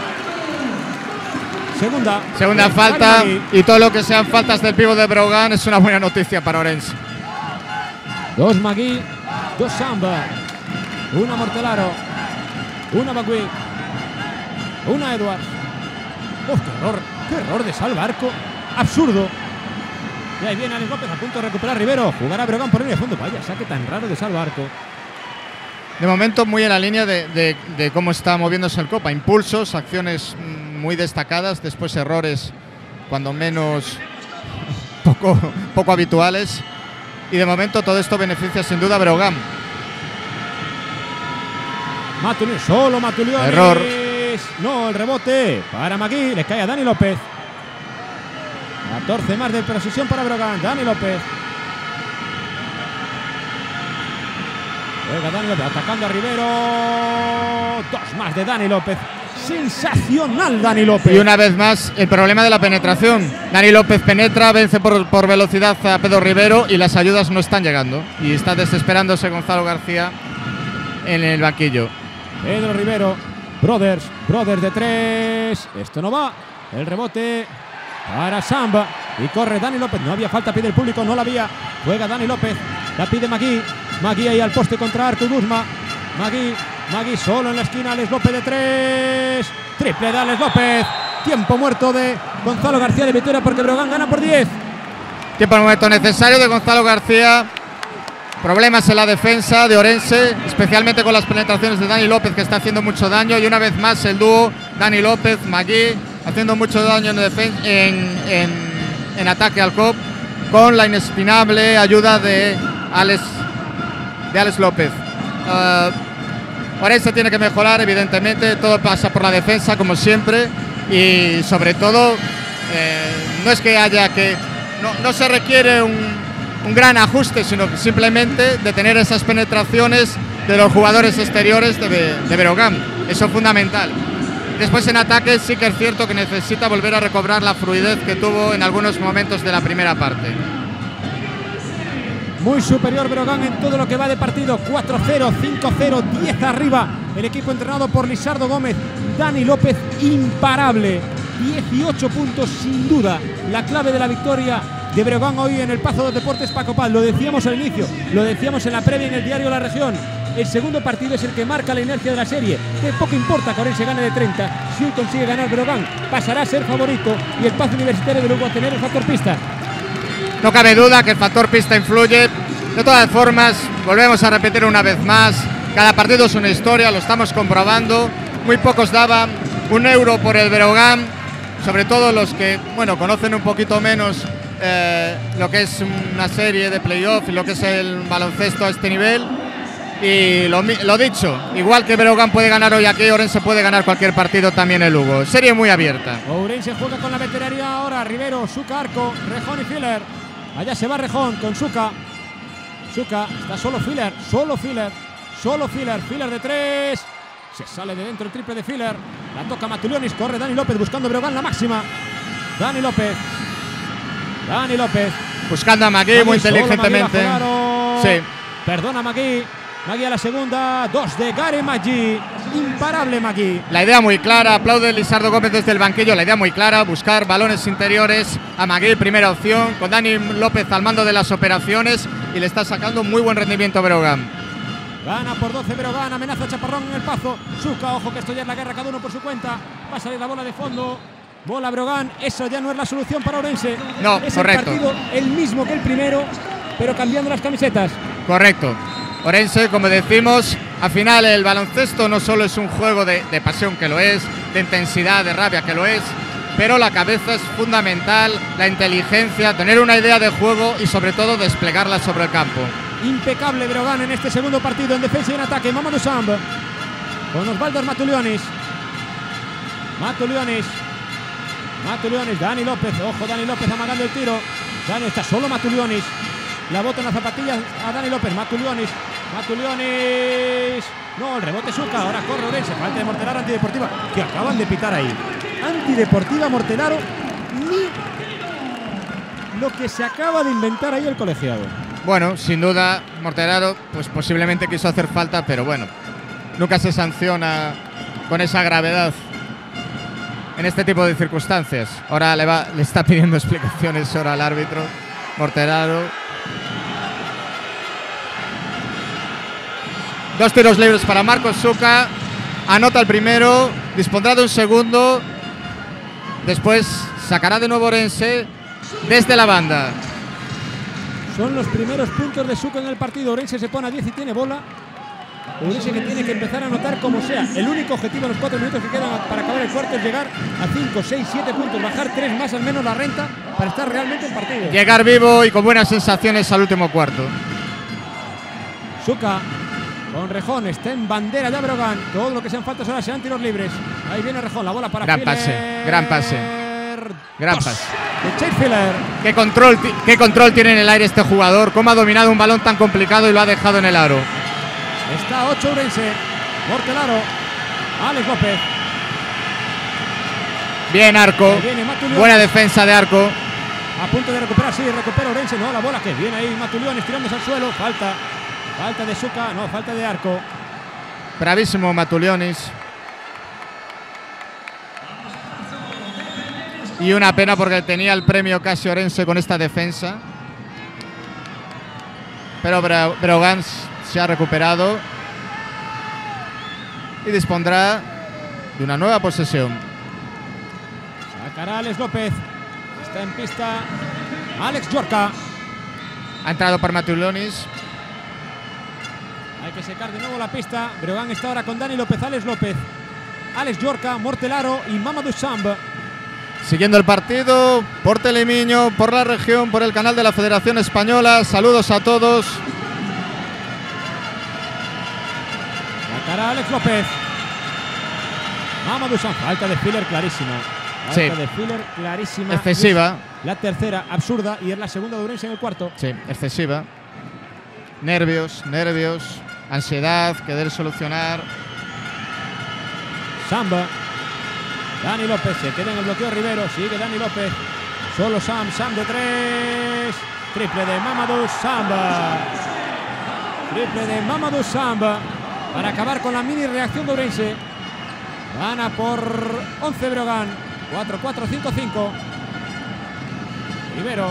Segunda falta. Y todo lo que sean faltas del pívot de Breogán es una buena noticia para Ourense. 2 Magui, 2 Samba, 1 Mortelaro, 1 Magui, 1 Edwards. ¡Uf, qué error de Salva Arco! ¡Absurdo! Y ahí viene Alex López a punto de recuperar Rivero. Jugará Breogán por línea de fondo. Vaya, saque tan raro de Salva Arco. De momento muy en la línea de cómo está moviéndose el Copa. Impulsos, acciones muy destacadas, después errores cuando menos poco habituales. Y de momento todo esto beneficia sin duda a Breogán. Matulionis, solo Matulionis. Error. No, el rebote para Magui. Le cae a Dani López. 14 más de posesión para Breogán. Dani López. Juega Dani López atacando a Rivero. 2 más de Dani López. Sensacional Dani López. Y una vez más el problema de la penetración. Dani López penetra, vence por velocidad a Pedro Rivero y las ayudas no están llegando. Y está desesperándose Gonzalo García en el banquillo. Pedro Rivero. Brothers de 3. Esto no va. El rebote para Samba. Y corre Dani López. No había falta, pide el público, no la había. Juega Dani López. La pide Magui. Magui ahí al poste contra Artur Guzma. Magui solo en la esquina. Alex López de 3. Triple de Alex López. Tiempo muerto de Gonzalo García de Vitoria porque Breogán gana por 10. Tiempo muerto necesario de Gonzalo García. Problemas en la defensa de Ourense, especialmente con las penetraciones de Dani López, que está haciendo mucho daño. Y una vez más el dúo Dani López, Magui, haciendo mucho daño en ataque al COP, con la inestimable ayuda de Alex López. Ourense tiene que mejorar, evidentemente. Todo pasa por la defensa, como siempre. Y sobre todo, no es que haya que... No se requiere un gran ajuste, sino que simplemente de tener esas penetraciones de los jugadores exteriores de Breogán. Eso es fundamental. Después en ataque sí que es cierto que necesita volver a recobrar la fluidez que tuvo en algunos momentos de la primera parte. Muy superior Breogán en todo lo que va de partido. 4-0, 5-0, 10 arriba. El equipo entrenado por Lisardo Gómez. Dani López imparable. 18 puntos sin duda. La clave de la victoria de Breogán hoy en el Pazo de Deportes Paco Paz. Lo decíamos al inicio, lo decíamos en la previa en el diario La Región. El segundo partido es el que marca la inercia de la serie. Que poco importa que Ourense gane de 30. Si hoy consigue ganar Breogán, pasará a ser favorito y el Pazo Universitario de Lugo a tener el factor pista. No cabe duda que el factor pista influye. De todas formas, volvemos a repetir una vez más, cada partido es una historia, lo estamos comprobando. Muy pocos daban €1 por el Breogán, sobre todo los que conocen un poquito menos lo que es una serie de playoff y lo que es el baloncesto a este nivel. Y lo dicho, igual que Breogán puede ganar hoy aquí, Ourense puede ganar cualquier partido también en Lugo. Serie muy abierta. Ourense juega con la veteranía ahora. Rivero, Suca, Arco, Rejón y Filler. Allá se va Rejón con Suca. Suca, está solo Filler. Filler de 3. Se sale de dentro el triple de Filler. La toca Matulionis, corre Dani López buscando Breogán la máxima. Dani López. Buscando a Magui muy inteligentemente. Sí. Perdona Magui. Magui a la segunda, 2 de Gary Maggi. Imparable Magui. La idea muy clara, aplaude Lisardo Gómez desde el banquillo. La idea muy clara, buscar balones interiores a Magui, primera opción, con Dani López al mando de las operaciones y le está sacando muy buen rendimiento a Breogán. Gana por 12 Breogán, amenaza Chaparrón en el Pazo. Suca, ojo que esto ya es la guerra, cada uno por su cuenta. Va a salir la bola de fondo. Bola Breogán, eso ya no es la solución para Ourense. No, es correcto. El partido el mismo que el primero, pero cambiando las camisetas. Correcto. Ourense, como decimos, al final el baloncesto no solo es un juego de pasión, que lo es, de intensidad, de rabia, que lo es, pero la cabeza es fundamental, la inteligencia, tener una idea de juego y sobre todo desplegarla sobre el campo. Impecable Breogán en este segundo partido, en defensa y en ataque. Mamadou Samb con Osvaldo Matulionis. Matulionis, Dani López. Ojo, Dani López amagando el tiro. Dani está solo Matulionis. La bota en las zapatillas a Dani López. Matulionis. No, el rebote Suca. Ahora corre Ourense. Falta de Mortelaro, antideportiva. Que acaban de pitar ahí. Antideportiva Mortelaro. Ni lo que se acaba de inventar ahí el colegiado. Bueno, sin duda, Mortelaro pues posiblemente quiso hacer falta, pero bueno, nunca se sanciona con esa gravedad en este tipo de circunstancias. Ahora le está pidiendo explicaciones ahora al árbitro Mortelaro. 2 tiros libres para Marcos Suca. Anota el primero, dispondrá de un segundo. Después sacará de nuevo Ourense desde la banda. Son los primeros puntos de Suca en el partido. Ourense se pone a 10 y tiene bola. Ourense que tiene que empezar a anotar como sea. El único objetivo en los 4 minutos que quedan para acabar el cuarto es llegar a 5, 6, 7 puntos. Bajar 3 más al menos la renta para estar realmente en partido. Llegar vivo y con buenas sensaciones al último cuarto. Suca con Rejón. Está en bandera ya Breogán. Todo lo que sean faltas ahora serán tiros libres. Ahí viene Rejón. La bola para Gran Filler. pase, gran pase. Gran pase. De Chase Filler. Qué control tiene en el aire este jugador. Cómo ha dominado un balón tan complicado y lo ha dejado en el aro. Está 8 Ourense. Mortelaro. Alex López. Bien Arco. Buena defensa de Arco. A punto de recuperar, sí, recupera Ourense. No, la bola que viene ahí Matulionis tirándose al suelo. Falta de Suca, no, falta de Arco. Bravísimo Matulionis. Y una pena porque tenía el premio casi Ourense con esta defensa. Pero Breogán se ha recuperado y dispondrá de una nueva posesión. Sacará Alex López. Está en pista Alex Yorca. Ha entrado por Matulionis. Hay que secar de nuevo la pista. Breogán está ahora con Dani López, Alex López, Alex Yorca, Mortelaro y Mamadou Samb. Siguiendo el partido por Telemiño, por la región, por el canal de la Federación Española. Saludos a todos. Sacará Alex López. Mamadou Samb. Falta de Filler clarísima. Falta de Filler clarísima. Excesiva. La tercera, absurda, y es la segunda de Ourense en el cuarto. Sí, excesiva. Nervios, ansiedad, querer solucionar. Samb. Dani López se queda en el bloqueo Rivero. Sigue Dani López. Solo Samb de 3. Triple de Mamadou Samb. Triple de Mamadou Samb para acabar con la mini reacción de Ourense. Gana por 11 Breogán. 4-4-5-5. Rivero.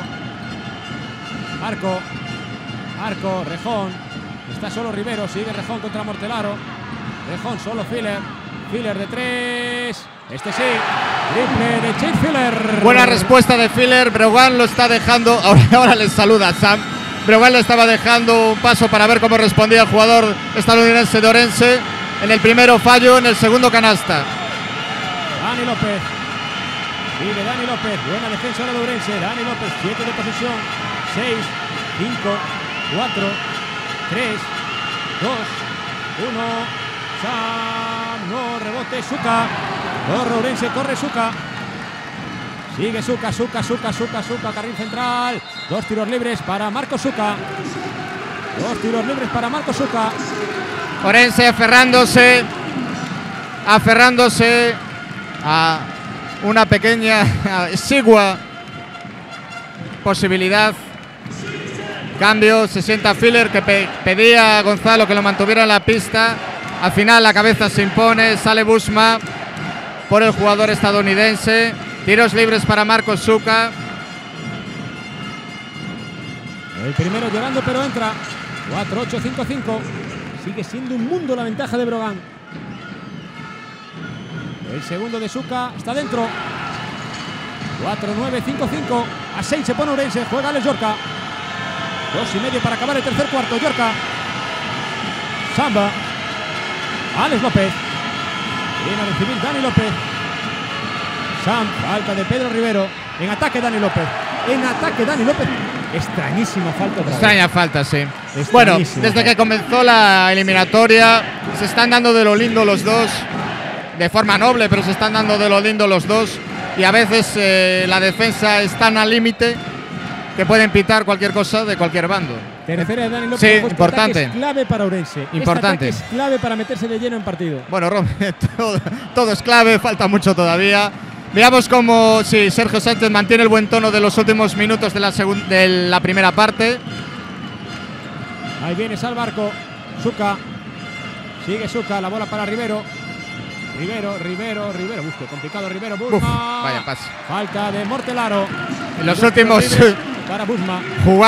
Arco, Rejón. Está solo Rivero. Sigue Rejón contra Mortelaro. Rejón solo Filler. Filler de 3. Este sí. Triple de Chase Filler. Buena respuesta de Filler. Breogán lo está dejando. Ahora le saluda Sam. Breogán le estaba dejando un paso para ver cómo respondía el jugador estadounidense de Ourense. En el primero fallo, en el segundo canasta. Dani López. Vive Dani López. Buena defensa ahora de Ourense. Dani López. 7 de posesión. 6, 5, 4, 3, 2, 1. Sam. No, rebote. Suca. Corre Ourense, corre Suca. Sigue Suca. Carril central. 2 tiros libres para Marcos Suca. Ourense aferrándose a una pequeña exigua posibilidad Cambio, se sienta Filler, que pedía a Gonzalo que lo mantuviera en la pista. Al final la cabeza se impone, sale Busma por el jugador estadounidense. Tiros libres para Marcos Zucca. El primero llorando, pero entra. 4-8-5-5. Sigue siendo un mundo la ventaja de Brogan. El segundo de Zucca está dentro. 4-9-5-5. A 6 se pone Ourense. Juega Alex Llorca. 2,5 para acabar el tercer cuarto. Llorca. Samba. Alex López. Viene a recibir Dani López. Sam. Falta de Pedro Rivero. En ataque Dani López. En ataque Dani López. Extrañísima falta. Extraña falta, sí. Bueno, desde que comenzó la eliminatoria se están dando de lo lindo los dos. De forma noble, pero se están dando de lo lindo los dos. Y a veces la defensa es tan al límite que pueden pitar cualquier cosa de cualquier bando. Tercera de Dani López. Sí, importante. Es clave para Ourense. Importante. Es clave para meterse de lleno en partido. Bueno, todo es clave, falta mucho todavía. Veamos cómo Sergio Sánchez mantiene el buen tono de los últimos minutos de la primera parte. Ahí viene Salvarco. Zucca. Sigue Zucca. La bola para Rivero. Rivero. Busque complicado Rivero. Busma. Vaya pase. Falta de Mortelaro. En los últimos para Busma.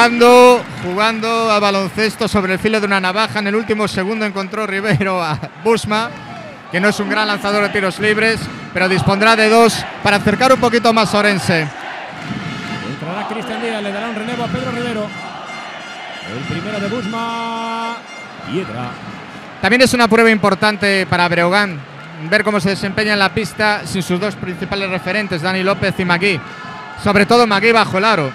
Jugando a baloncesto sobre el filo de una navaja. En el último segundo encontró Rivero a Busma, que no es un gran lanzador de tiros libres, pero dispondrá de dos para acercar un poquito más a Ourense. Entrará Cristian Díaz, le dará un relevo a Pedro Rivero. El primero de Busma. Piedra. También es una prueba importante para Breogán, ver cómo se desempeña en la pista sin sus dos principales referentes, Dani López y Magui. Sobre todo Magui bajo el aro.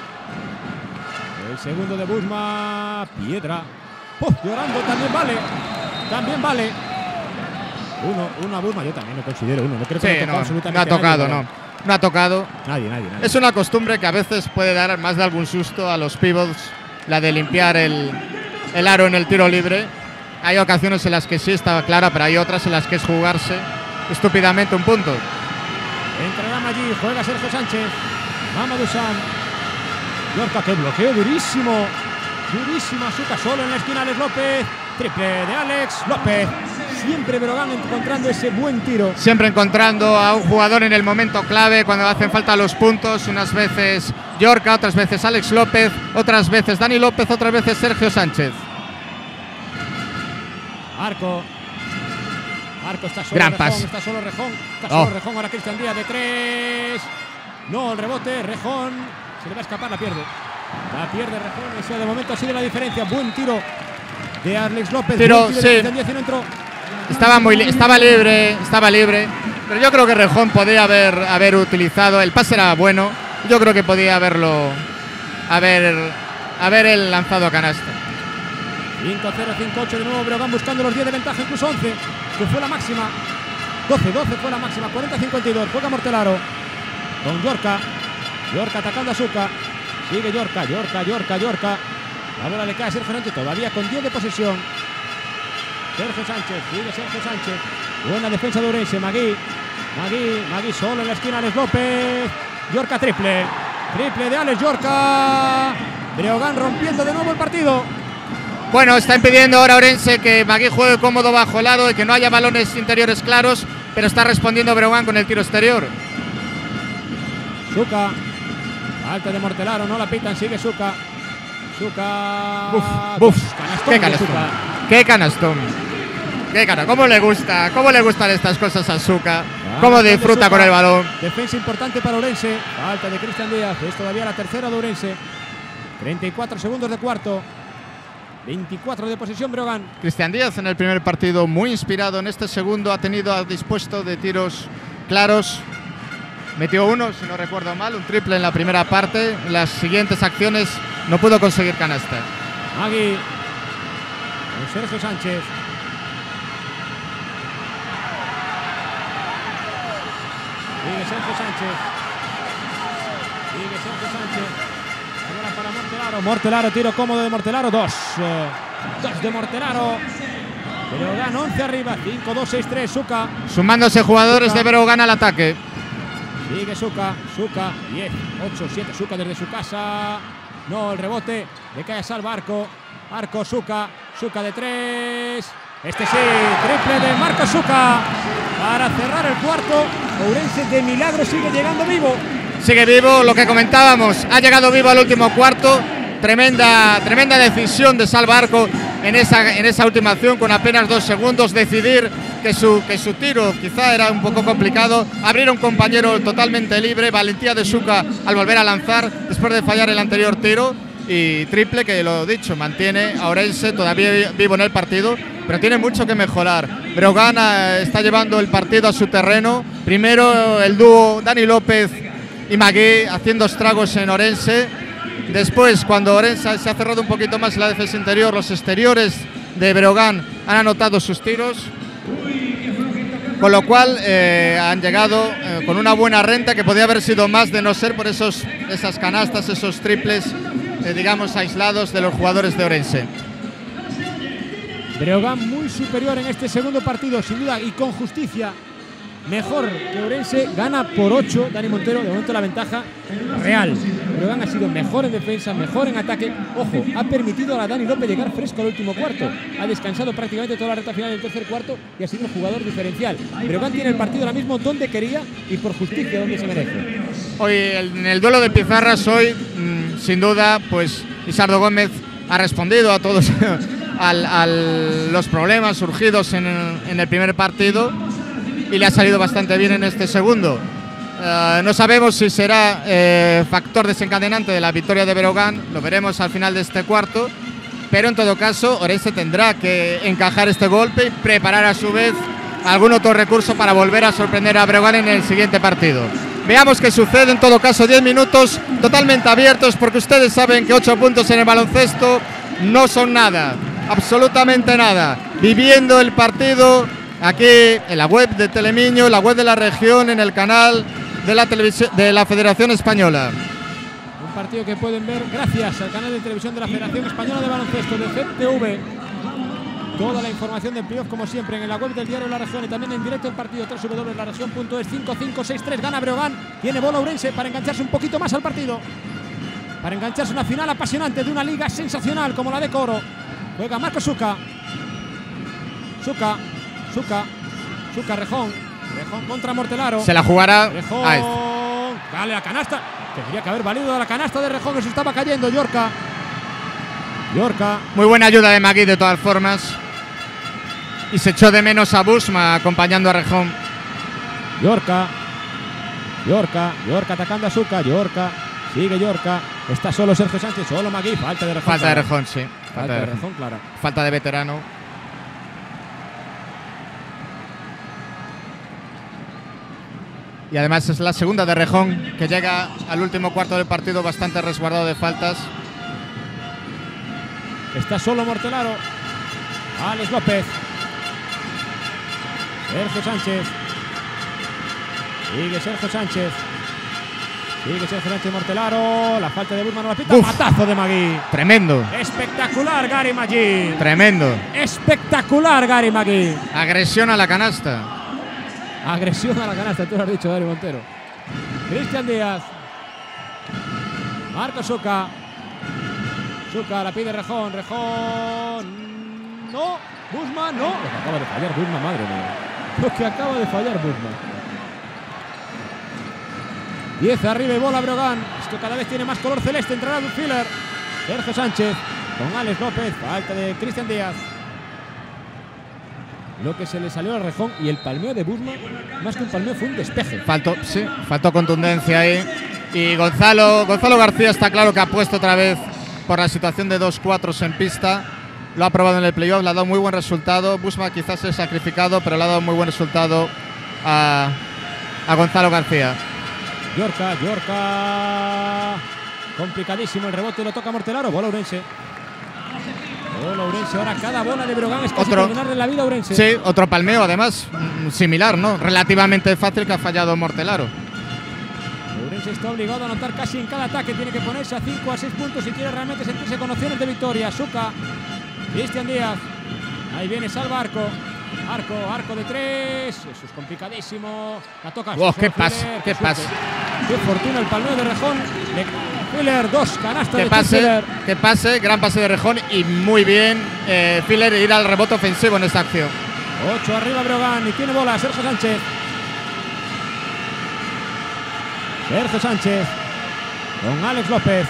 El segundo de Busma. Piedra. Llorando, también vale. Uno a Busma, yo también lo considero uno. No creo que no ha tocado, no ha tocado. Nadie. Es una costumbre que a veces puede dar más de algún susto a los pivots, la de limpiar el aro en el tiro libre. Hay ocasiones en las que sí estaba clara, pero hay otras en las que es jugarse estúpidamente un punto. Entrará Maggi, juega Sergio Sánchez. Mamadou Sam. Llorca, qué bloqueo durísimo. Durísima Zucca, solo en la esquina Alex López. Triple de Alex López. Siempre Brogan encontrando ese buen tiro. Siempre encontrando a un jugador en el momento clave, cuando hacen falta los puntos. Unas veces Llorca, otras veces Alex López, otras veces Dani López, otras veces Sergio Sánchez. Arco está solo. Gran Rejón, pase. está solo Rejón. Ahora Cristian Díaz de 3. No, el rebote. Rejón. Se le va a escapar, la pierde. La pierde Rejón. Ese de momento ha sido la diferencia. Buen tiro de Alex López. Pero sí. Estaba libre. Pero yo creo que Rejón podía haber utilizado. El pase era bueno. Yo creo que podía haber el lanzado a canasta. 5-0, 5-8 de nuevo. Breogán buscando los 10 de ventaja, incluso 11, que fue la máxima. 12 fue la máxima. 40-52. Juega Mortelaro con Llorca. Llorca atacando a Zucca. Sigue Llorca. La bola le cae a Sergio Sánchez, todavía con 10 de posesión. Sigue Sergio Sánchez. Buena defensa de Ourense. Magui solo en la esquina. Alex López. Llorca, triple de Alex Llorca. Breogán rompiendo de nuevo el partido. Bueno, está impidiendo ahora Ourense que Magui juegue cómodo bajo el aro y que no haya balones interiores claros, pero está respondiendo Breogán con el tiro exterior. Zucca. Falta de Mortelaro, no la pitan, sigue Zucca. Qué canastón. ¿Cómo le gustan estas cosas a Zucca? ¿Cómo disfruta con el balón? Defensa importante para Ourense. Falta de Cristian Díaz. Es todavía la tercera de Ourense. 34 segundos de cuarto. 24 de posesión Breogán. Cristian Díaz en el primer partido muy inspirado. En este segundo ha tenido dispuesto de tiros claros. Metió uno, si no recuerdo mal, un triple en la primera parte. En las siguientes acciones no pudo conseguir canasta. Magui con Sergio Sánchez. Sigue Sergio Sánchez. Ahora para Mortelaro. Mortelaro, tiro cómodo de Mortelaro. Dos de Mortelaro. Breogán 11 arriba. 5-2, 6-3. Zucca. Sumándose jugadores de Breogán al ataque. Sigue Zucca. 10, 8, 7. Zucca desde su casa. No, el rebote le cae a Salva Arco. Arco, Suca de 3. Este sí, triple de Marco Suca para cerrar el cuarto. Ourense de milagro sigue llegando vivo. Sigue vivo, lo que comentábamos, ha llegado vivo al último cuarto. Tremenda decisión de Salva Arco en esa última acción, con apenas 2 segundos, decidir que su tiro quizá era un poco complicado, abrir a un compañero totalmente libre, valentía de Suca al volver a lanzar después de fallar el anterior tiro, y triple que, lo dicho, mantiene a Ourense todavía vivo en el partido, pero tiene mucho que mejorar. Breogán está llevando el partido a su terreno. Primero el dúo Dani López y Magui haciendo estragos en Ourense. Después, cuando Ourense se ha cerrado un poquito más en la defensa interior, los exteriores de Breogán han anotado sus tiros, con lo cual han llegado con una buena renta, que podía haber sido más de no ser por esas canastas, esos triples, digamos, aislados de los jugadores de Ourense. Breogán muy superior en este segundo partido, sin duda, y con justicia. Mejor que Ourense, gana por 8. Dani Montero, de momento la ventaja real. Breogán ha sido mejor en defensa, mejor en ataque. Ojo, ha permitido a Dani López llegar fresco al último cuarto. Ha descansado prácticamente toda la recta final del tercer cuarto y ha sido un jugador diferencial. Breogán tiene el partido ahora mismo donde quería y por justicia donde se merece. Hoy, en el duelo de pizarras, hoy, sin duda, pues Isardo Gómez ha respondido a todos a los problemas surgidos en el primer partido, y le ha salido bastante bien en este segundo. No sabemos si será factor desencadenante de la victoria de Breogán, lo veremos al final de este cuarto, pero en todo caso Ourense tendrá que encajar este golpe y preparar a su vez algún otro recurso para volver a sorprender a Breogán en el siguiente partido. Veamos qué sucede. En todo caso, 10 minutos totalmente abiertos, porque ustedes saben que 8 puntos en el baloncesto no son nada, absolutamente nada. Viviendo el partido aquí en la web de Telemiño, la web de la región, en el canal de la televisión de la Federación Española. Un partido que pueden ver gracias al canal de televisión de la Federación Española de Baloncesto, de FEPTV. Toda la información del playoff, como siempre, en la web del diario La Región, y también en directo el partido www.laregion.es. 5-5-6-3, gana Breogán. Tiene bola Ourense para engancharse un poquito más al partido, para engancharse una final apasionante de una liga sensacional como la de Coro. Juega Marco Suca, Rejón contra Mortelaro. Se la jugará Rejón, dale la canasta. Tendría que haber valido la canasta de Rejón, que se estaba cayendo. Yorca. Muy buena ayuda de Magui, de todas formas. Y se echó de menos a Busma acompañando a Rejón. Yorca atacando a Suca. Sigue Yorca. Está solo Sergio Sánchez, solo Magui. Falta de Rejón. Falta de Rejón, sí. Falta de Rejón, clara. Falta de veterano. Y además es la segunda de Rejón, que llega al último cuarto del partido bastante resguardado de faltas. Está solo Mortelaro. Alex López. Sergio Sánchez. Sigue Sergio Sánchez. Mortelaro. La falta de Busman no la pita. Matazo de Magui. Tremendo. Espectacular Gary Magui. Tremendo. Espectacular Gary Magui. Agresión a la canasta. Tú lo has dicho, Dani Montero. Cristian Díaz. Marco Suca la pide Rejón. No. Busman, no. Lo que acaba de fallar Busman, madre mía. 10 arriba y bola Breogán. Esto cada vez tiene más color celeste. Entrará Filler. Sergio Sánchez con Alex López. Falta de Cristian Díaz. Lo que se le salió a Rejón, y el palmeo de Busman, más que un palmeo, fue un despeje. Faltó contundencia ahí. Y Gonzalo García está claro que ha puesto otra vez por la situación de 2-4 en pista. Lo ha probado en el playoff, le ha dado muy buen resultado. Busman quizás se ha sacrificado, pero le ha dado muy buen resultado a Gonzalo García. Yorca. Complicadísimo el rebote, lo toca Mortelaro. Bola Ourense. Ahora cada bola de Breogán es casi por ganarle la vida a Ourense. Sí, otro palmeo además, similar, ¿no? Relativamente fácil, que ha fallado Mortelaro. Ourense está obligado a anotar casi en cada ataque. Tiene que ponerse a 5 a 6 puntos si quiere realmente sentirse con opciones de victoria. Suca, Cristian Díaz. Ahí viene Salva Arco. Arco de 3. Eso es complicadísimo. La toca. ¡Qué pase! Qué fortuna el palmeo de Rejón. Filler, 2 canastas de Filler. Que pase, gran pase de Rejón y muy bien Filler ir al rebote ofensivo en esta acción. 8 arriba Breogán y tiene bola Sergio Sánchez. Sergio Sánchez con Alex López.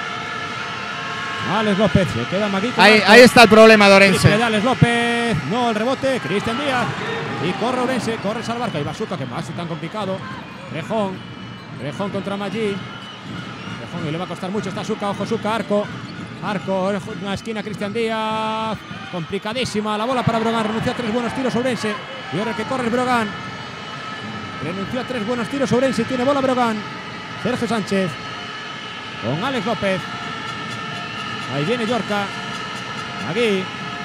Alex López, se queda Magui. Ahí está el problema de Ourense. Alex López, no el rebote, Cristian Díaz. Y corre Ourense, corre Salvarca. Y Basuca, que más tan complicado. Rejón contra Maggi. Rejón y le va a costar mucho. Está Suca, ojo Suca, Arco en una esquina, Cristian Díaz. Complicadísima la bola para Breogán. Renunció a 3 buenos tiros Ourense. Y ahora que corre Breogán. Renunció a 3 buenos tiros Ourense y tiene bola Breogán. Sergio Sánchez con Alex López. Ahí viene Yorca. Aquí.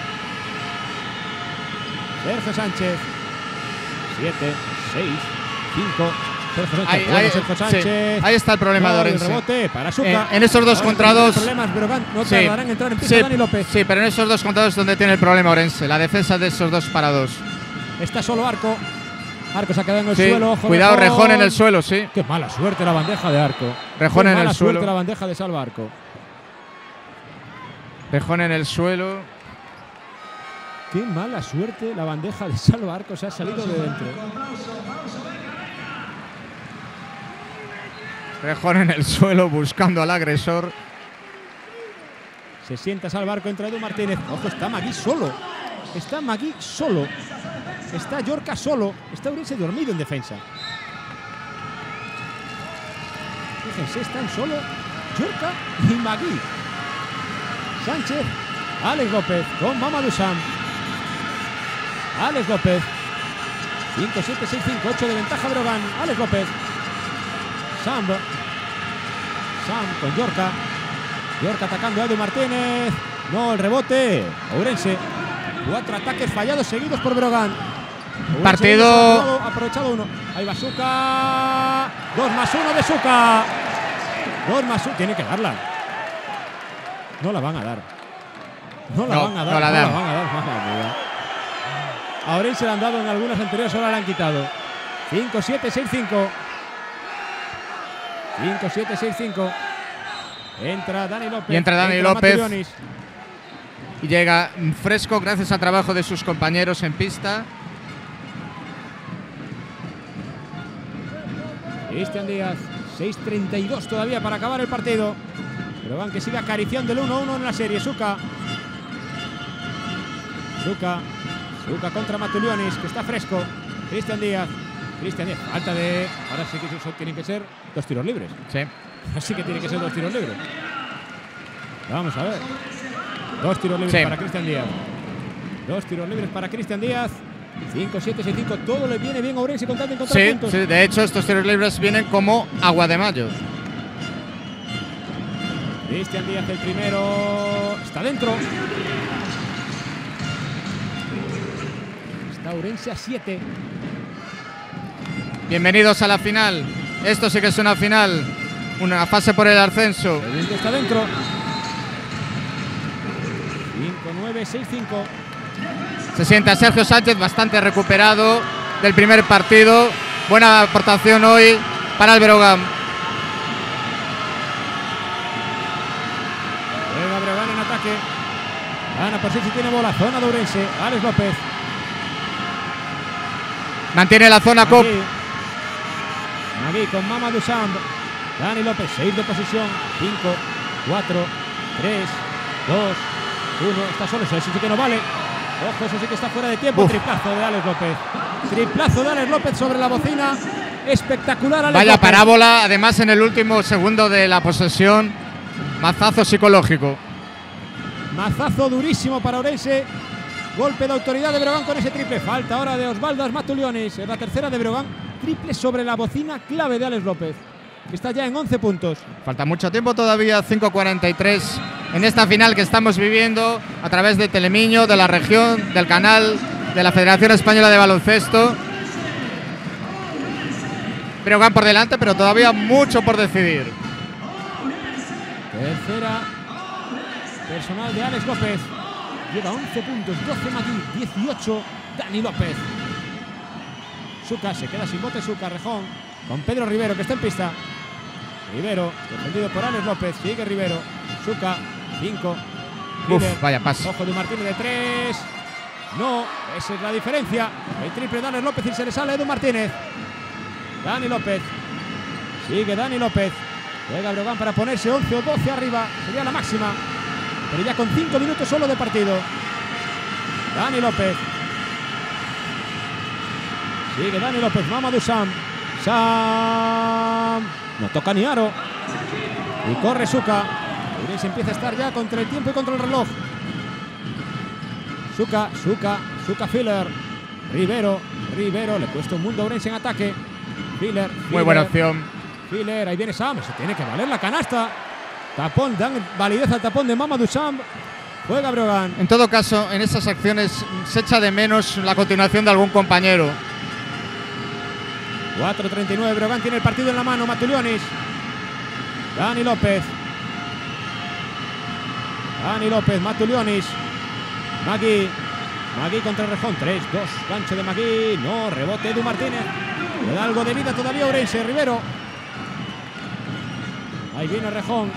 Sergio Sánchez. 7, 6, 5. Sergio Sánchez. Sergio Sánchez. Sí, ahí está el problema de Ourense. Rebote para Suca. En esos 2 contra 2. Problemas, Breogán no tardarán en entrar en pista Dani López. Sí, pero en esos 2 contra 2 es donde tiene el problema Ourense. La defensa de esos 2 para 2. Está solo Arco. Arco se ha quedado en el suelo. Ojo, cuidado, Rejón en el suelo, sí. Qué mala suerte la bandeja de Arco. Rejón en el suelo. Mala suerte la bandeja de Salva Arco. Rejón en el suelo. Qué mala suerte la bandeja de Salva Arco. Se ha salido de dentro. Rejón en el suelo buscando al agresor. Se sienta Salva Arco, entra Edu Martínez. Ojo, está Magui solo. Está Magui solo. Está Yorca solo. Está Ourense dormido en defensa. Fíjense, están solo Yorca y Magui. Sánchez, Alex López con Mamadou Sam. Alex López. 5, 7, 6, 5, 8 de ventaja Breogán. Alex López. Sam con Yorca. Yorca atacando a Edu Martínez. No, el rebote. Ourense. 4 ataques fallados seguidos por Breogán. Partido aprovechado 1. Ahí va Suca. 2+1 de Suca. 2+1. Tiene que darla. No la van a dar. No la van a dar. A Ourense le han dado en algunas anteriores, ahora la han quitado. 5, 7, 6, 5. 5, 7, 6, 5. Entra Dani López. Y entra Dani López. Matulionis. Y llega fresco gracias al trabajo de sus compañeros en pista. Cristian Díaz. 6:32 todavía para acabar el partido. Breogán que sigue acariciando el 1-1 en la serie. Suca contra Matulionis, que está fresco. Cristian Díaz. Falta de. Ahora sí que eso tienen que ser 2 tiros libres. Sí. Así que tiene que ser 2 tiros libres. Vamos a ver. 2 tiros libres para Cristian Díaz. 2 tiros libres para Cristian Díaz. 5, 7, 6, 5. Todo le viene bien a Ourense con tal de encontrar puntos. Sí, de hecho estos tiros libres vienen como agua de mayo. Cristian Díaz el primero. Está dentro. Está Ourense a 7. Bienvenidos a la final. Esto sí que es una final. Una fase por el ascenso. El está dentro. 5-9, 6-5. Se sienta Sergio Sánchez, bastante recuperado del primer partido. Buena aportación hoy para el Breogán. Juega Breogán en ataque. Gana por si tiene bola. Zona de Ourense. Alex López. Mantiene la zona Cop. Magui con Mamadou Sam. Dani López, 6 de posición. 5, 4, 3, 2, 1. Está solo, eso sí que no vale. Ojo, eso sí que está fuera de tiempo. Triplazo de Alex López. Triplazo de Alex López sobre la bocina. Espectacular, Alex Vaya López. parábola, además en el último segundo de la posesión. Mazazo psicológico. Mazazo durísimo para Ourense. Golpe de autoridad de Breogán con ese triple. Falta ahora de Osvaldo Matulionis. Es la tercera de Breogán. Triple sobre la bocina clave de Alex López, que está ya en 11 puntos. Falta mucho tiempo todavía, 5:43 en esta final que estamos viviendo a través de Telemiño, de la región, del canal de la Federación Española de Baloncesto. Breogán por delante, pero todavía mucho por decidir. Tercera personal de Alex López. Lleva 11 puntos, 12 Magui, 18 Dani López. Suca se queda sin bote, Suca, Rejón con Pedro Rivero, que está en pista. Rivero, defendido por Alex López. Sigue Rivero. Suca, 5. Vaya pase. Ojo de Martínez de 3. No, esa es la diferencia. El triple de Alex López y se le sale a Edu Martínez. Dani López. Sigue Dani López. Juega Breogán para ponerse 11 o 12 arriba. Sería la máxima. Pero ya con 5 minutos solo de partido. Dani López. Sigue Dani López. Mamadou Sam. Sam. No toca ni aro. Y corre Suca. Ourense empieza a estar ya contra el tiempo y contra el reloj. Suca, Filler. Rivero. Le cuesta un mundo a Ourense en ataque. Filler. Muy buena opción. Filler, ahí viene Sam. Se tiene que valer la canasta. Tapón, dan validez al tapón de Mamadou Sam. Juega Breogán. En todo caso, en esas acciones se echa de menos la continuación de algún compañero. 4:39, Breogán tiene el partido en la mano. Matulionis. Dani López, Matulionis. Magui contra Rejón. 3-2, gancho de Magui. No, rebote Edu Martínez. Le da algo de vida todavía Ourense. Rivero. Ahí viene Rejón.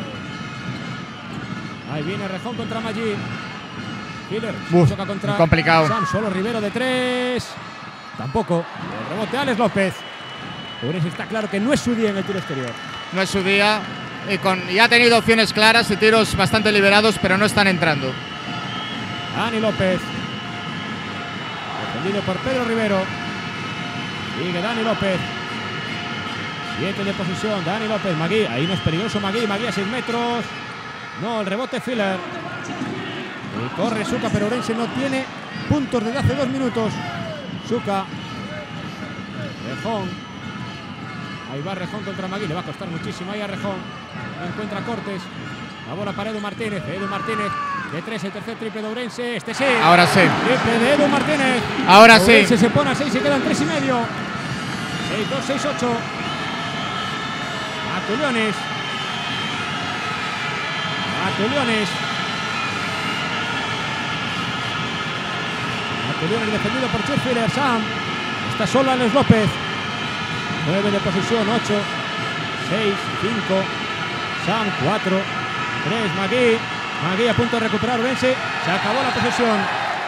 Contra Magui. Killer. Choca contra complicado. Sam. Solo Rivero de 3. Tampoco. El rebote Alex López. Ourense está claro que no es su día en el tiro exterior. No es su día. Y ha tenido opciones claras y tiros bastante liberados, pero no están entrando. Dani López. Defendido por Pedro Rivero. Sigue Dani López. 7 de posición. Dani López. Magui. Ahí no es peligroso Magui. Magui a 6 metros. No, el rebote Filler. Y corre Suca, pero Ourense no tiene puntos desde hace 2 minutos. Suca. Rejón. Ahí va Rejón contra Magui. Le va a costar muchísimo ahí a Rejón. No encuentra cortes. La bola para Edu Martínez. De 3, el tercer triple de Ourense. Este sí. Ahora sí. Triple de Edu Martínez. Ahora sí. Ourense se pone a 6 y quedan 3 y medio. 6-2, 6-8. Matulionis defendido por Chip Filler. Sam. Está solo Alex López. 9 de posición. 8, 6, 5. Sam, 4, 3. Magui a punto de recuperar Ourense. Se acabó la posesión.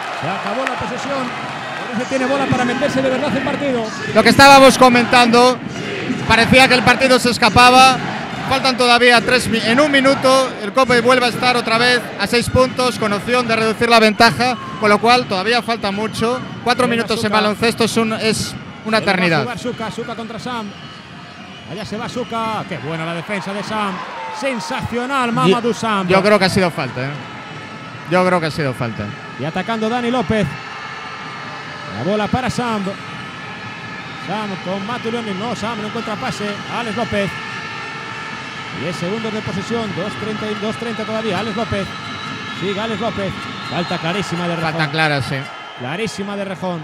Ourense tiene bola para meterse de verdad en partido. Lo que estábamos comentando, parecía que el partido se escapaba. Faltan todavía 3 en 1 minuto. El Cope vuelve a estar otra vez a 6 puntos con opción de reducir la ventaja, con lo cual todavía falta mucho. 4 minutos en baloncesto es una eternidad. Va a jugar Suca contra Sam. Allá se va Suca. Qué buena la defensa de Sam. Sensacional Mamadou Sam. Yo creo que ha sido falta. Y atacando Dani López. La bola para Sam. Sam con Matulionis. No, Sam no encuentra pase. Alex López. 10 segundos de posesión. 2:30 todavía. Alex López. Sigue Alex López. Falta clarísima de Rejón. Falta clara, sí. Clarísima de Rejón.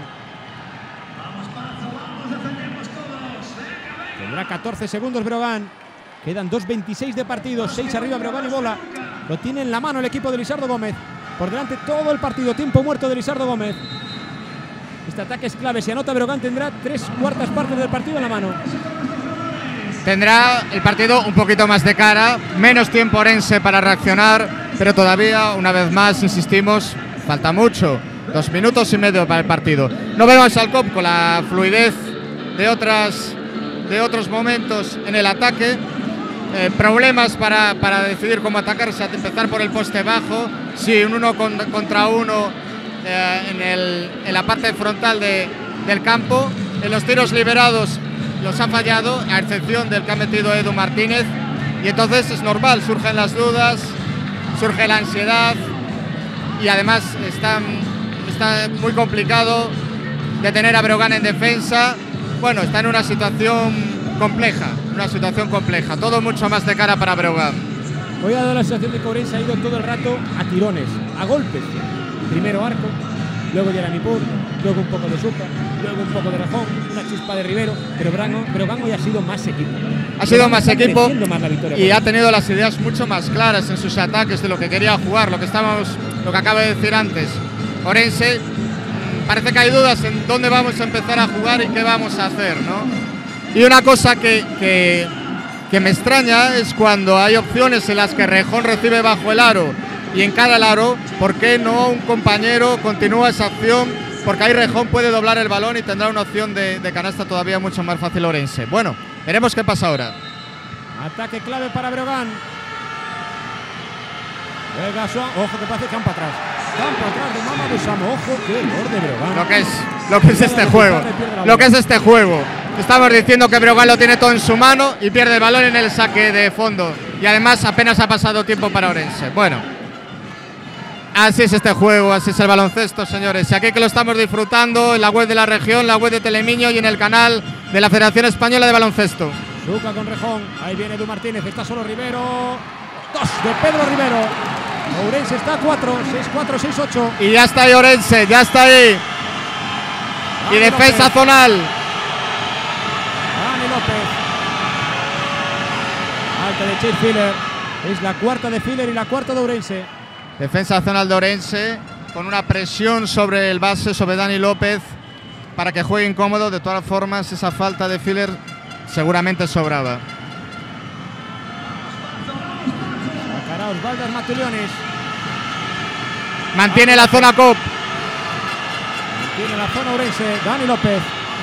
Tendrá 14 segundos Breogán. Quedan 2:26 de partido. 6 arriba Breogán y bola. Lo tiene en la mano el equipo de Lisardo Gómez. Por delante todo el partido. Tiempo muerto de Lisardo Gómez. Este ataque es clave. Si anota Breogán tendrá 3/4 partes del partido en la mano. Tendrá el partido un poquito más de cara. Menos tiempo Ourense para reaccionar. Pero todavía, una vez más, insistimos, falta mucho. 2 minutos y medio para el partido. No vemos al COP con la fluidez de otros momentos en el ataque. Problemas para decidir cómo atacarse, a empezar por el poste bajo. Sí, un 1 contra 1 en la parte frontal del campo. En los tiros liberados los ha fallado, a excepción del que ha metido Edu Martínez. Y entonces es normal, surgen las dudas, surge la ansiedad. Y además está muy complicado detener a Breogán en defensa. Bueno, está en una situación compleja, todo mucho más de cara para Breogán. Hoy ha dado la sensación de que Ourense ha ido todo el rato a tirones, a golpes. Primero Arco, luego Jeremy Pur, luego un poco de Suca, luego un poco de Rejón, una chispa de Rivero, pero Breogán hoy ha sido más equipo. Y ha tenido las ideas mucho más claras en sus ataques de lo que quería jugar, lo que acabo de decir antes. Ourense, parece que hay dudas en dónde vamos a empezar a jugar y qué vamos a hacer, ¿no? Y una cosa que que me extraña es cuando hay opciones en las que Rejón recibe bajo el aro y en cada aro, ¿por qué no un compañero continúa esa acción? Porque ahí Rejón puede doblar el balón y tendrá una opción de canasta todavía mucho más fácil Ourense. Bueno, veremos qué pasa ahora. Ataque clave para Breogán. Juega Swan. Ojo que parece campo atrás. Campo atrás de Mamadou Sam. Ojo que gol de Breogán. Lo que es este juego. Lo que es este juego. Estamos diciendo que Breogán lo tiene todo en su mano y pierde el balón en el saque de fondo. Y además apenas ha pasado tiempo para Ourense. Bueno, así es este juego, así es el baloncesto, señores. Y aquí que lo estamos disfrutando en la web de la región, la web de Telemiño y en el canal de la Federación Española de Baloncesto. Zucca con Rejón. Ahí viene Edu Martínez. Está solo Rivero. 2 de Pedro Rivero. Ourense está a 4. 6-4, 6-8. Y ya está ahí Ourense, ya está ahí. Y defensa López. zonal. Dani López. Alta de Chase Filler. Es la cuarta de Filler y la cuarta de Ourense. Defensa zonal de Ourense con una presión sobre el base, sobre Dani López, para que juegue incómodo. De todas formas, esa falta de Filler seguramente sobraba. Sacará Osvaldo Matulionis. Mantiene la zona COP. Tiene la zona Ourense. Dani López.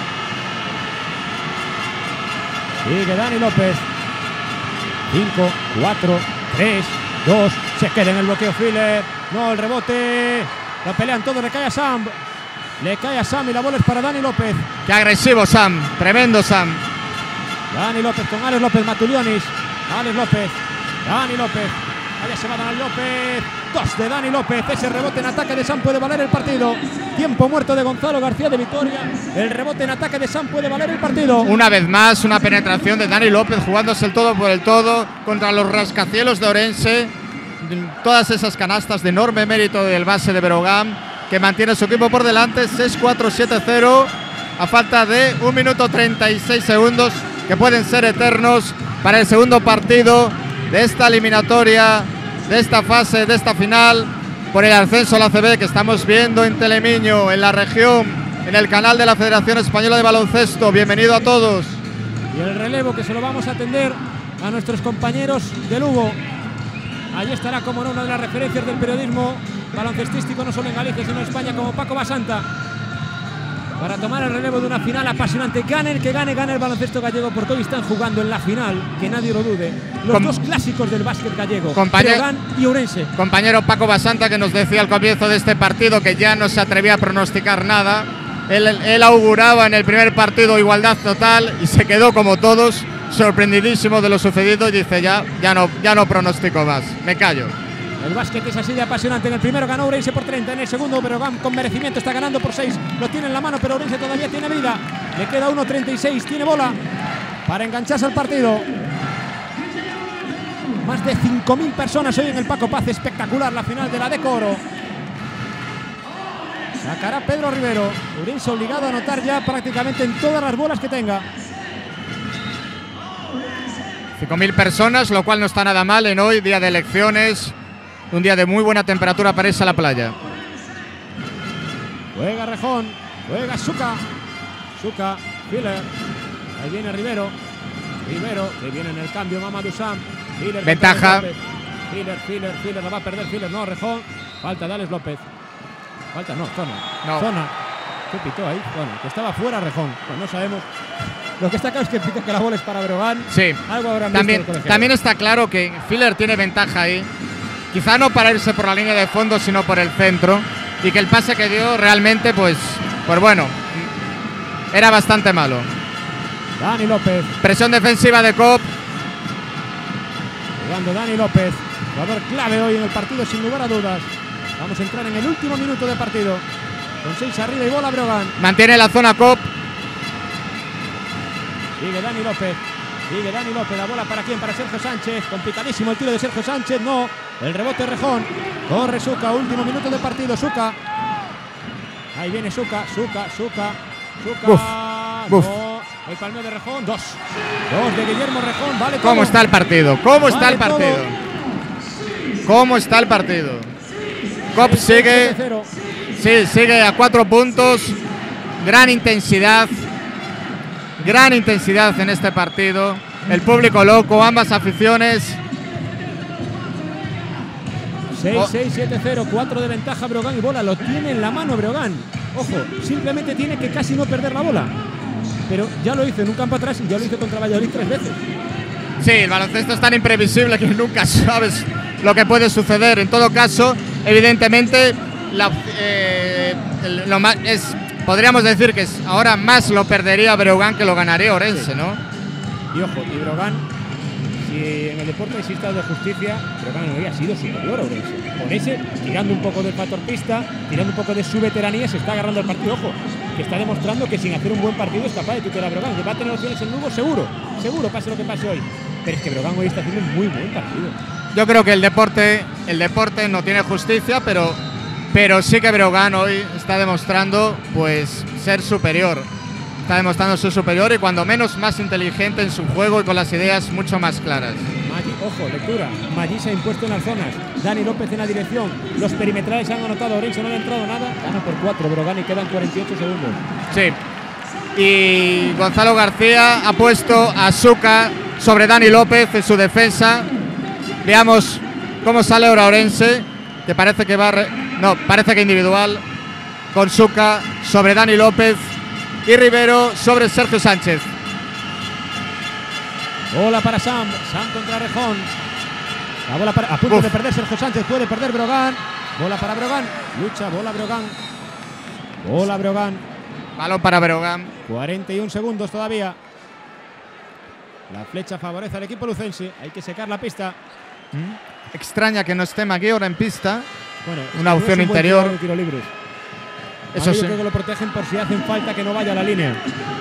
Sigue Dani López. 5, 4, 3, 2. Se queda en el bloqueo Filler. No, el rebote. Lo pelean todos. Le cae a Sam. Le cae a Sam y la bola es para Dani López. Qué agresivo Sam. Tremendo Sam. Dani López con Alex López Matulionis. Alex López. Dani López. Allá se va Dani López. 2 de Dani López. Ese rebote en ataque de Sam puede valer el partido. Tiempo muerto de Gonzalo García de Vitoria. El rebote en ataque de Sam puede valer el partido. Una vez más, una penetración de Dani López jugándose el todo por el todo contra los rascacielos de Ourense. Todas esas canastas de enorme mérito del base de Breogán, que mantiene su equipo por delante. 6-4, 7-0. A falta de 1 minuto 36 segundos, que pueden ser eternos para el segundo partido de esta eliminatoria, de esta fase, de esta final por el ascenso a la ACB, que estamos viendo en Telemiño, en la región, en el canal de la Federación Española de Baloncesto. Bienvenido a todos. Y el relevo que se lo vamos a atender a nuestros compañeros de Lugo. Allí estará, como no, una de las referencias del periodismo baloncestístico, no solo en Galicia sino en España, como Paco Basanta, para tomar el relevo de una final apasionante. Gane el que gane, gane el baloncesto gallego, porque hoy están jugando en la final, que nadie lo dude, los dos clásicos del básquet gallego, Breogán y Ourense. Compañero Paco Basanta, que nos decía al comienzo de este partido que ya no se atrevía a pronosticar nada. Él auguraba en el primer partido igualdad total y se quedó, como todos, sorprendidísimo de lo sucedido, y dice ya no pronostico más, me callo. El básquet es así de apasionante. En el primero ganó Ourense por 30, en el segundo Breogán con merecimiento está ganando por 6. Lo tiene en la mano, pero Ourense todavía tiene vida. Le queda 1:36, tiene bola para engancharse al partido. Más de 5.000 personas hoy en el Paco Paz. Espectacular la final de la Decoro. Sacará Pedro Rivero. Ourense obligado a anotar ya prácticamente en todas las bolas que tenga. 5.000 personas, lo cual no está nada mal en hoy, día de elecciones. Un día de muy buena temperatura para irse a la playa. Juega Rejón, juega Zucca. Zucca, Filler. Ahí viene Rivero. Rivero, que viene en el cambio Mamadou Sam. Filler, ventaja. Filler, la va a perder Filler. No, Rejón. Falta de Alex López. Falta, no, zona. No. Zona. ¿Qué pitó ahí? Bueno, que estaba fuera Rejón. Pues no sabemos. Lo que está claro es que pitó que la bola es para Breogán. Sí. Algo habrán También está claro que Filler tiene ventaja ahí. Quizá no para irse por la línea de fondo, sino por el centro. Y que el pase que dio realmente, pues bueno, era bastante malo. Dani López. Presión defensiva de COP. Jugando Dani López. Jugador clave hoy en el partido, sin lugar a dudas. Vamos a entrar en el último minuto de partido. Con 6 arriba y bola Breogán. Mantiene la zona COP. Sigue Dani López. La bola para quién, para Sergio Sánchez. Complicadísimo el tiro de Sergio Sánchez. No. El rebote Rejón. Corre Zucca. Último minuto de partido. Zucca. Ahí viene Zucca. Uf. No. El palmeo de Rejón. 2 de Guillermo Rejón. Vale todo. ¿Cómo está el partido? ¿Cómo está el partido? COP sigue. Sí, sigue a 4 puntos. Gran intensidad en este partido. el público loco, ambas aficiones. 6-6-7-0, 4 de ventaja Breogán y bola. Lo tiene en la mano Breogán. Ojo, simplemente tiene que casi no perder la bola. Pero ya lo hizo en un campo atrás y ya lo hizo contra Valladolid 3 veces. Sí, el baloncesto es tan imprevisible que nunca sabes lo que puede suceder. En todo caso, evidentemente, podríamos decir que ahora más lo perdería Breogán que lo ganaría Orense, ¿no? Y ojo, y Breogán, si en el deporte hay estado de justicia, Breogán no habría sido superior a Orense. Orense, tirando un poco del factor pista, tirando un poco de su veteranía, se está agarrando el partido. Ojo, que está demostrando que sin hacer un buen partido es capaz de tutelar a Breogán. Que va a tener opciones en Lugo, seguro, pase lo que pase hoy. Pero es que Breogán hoy está haciendo un muy buen partido. Yo creo que el deporte no tiene justicia, pero sí que Breogán hoy está demostrando pues ser superior. Está demostrando ser superior y cuando menos más inteligente en su juego y con las ideas mucho más claras. Ojo, lectura. Maggi se ha impuesto en las zonas. Dani López en la dirección. Los perimetrales se han anotado. Orense no le ha entrado nada. Gana por 4 Breogán y quedan 48 segundos. Sí. Y Gonzalo García ha puesto a Suca sobre Dani López en su defensa. Veamos cómo sale ahora Orense, que parece que parece que individual, con Suca sobre Dani López y Rivero sobre Sergio Sánchez. Bola para Sam contra Rejón. La bola a punto de perder Sergio Sánchez, puede perder Breogán. Bola para Breogán, lucha, bola Breogán. Balón para Breogán. 41 segundos todavía. La flecha favorece al equipo lucense, hay que secar la pista. Extraña que no esté Magui ahora en pista. Bueno, una opción interior. De tiro libres. Eso sí. Yo creo que lo protegen por si hacen falta que no vaya a la línea.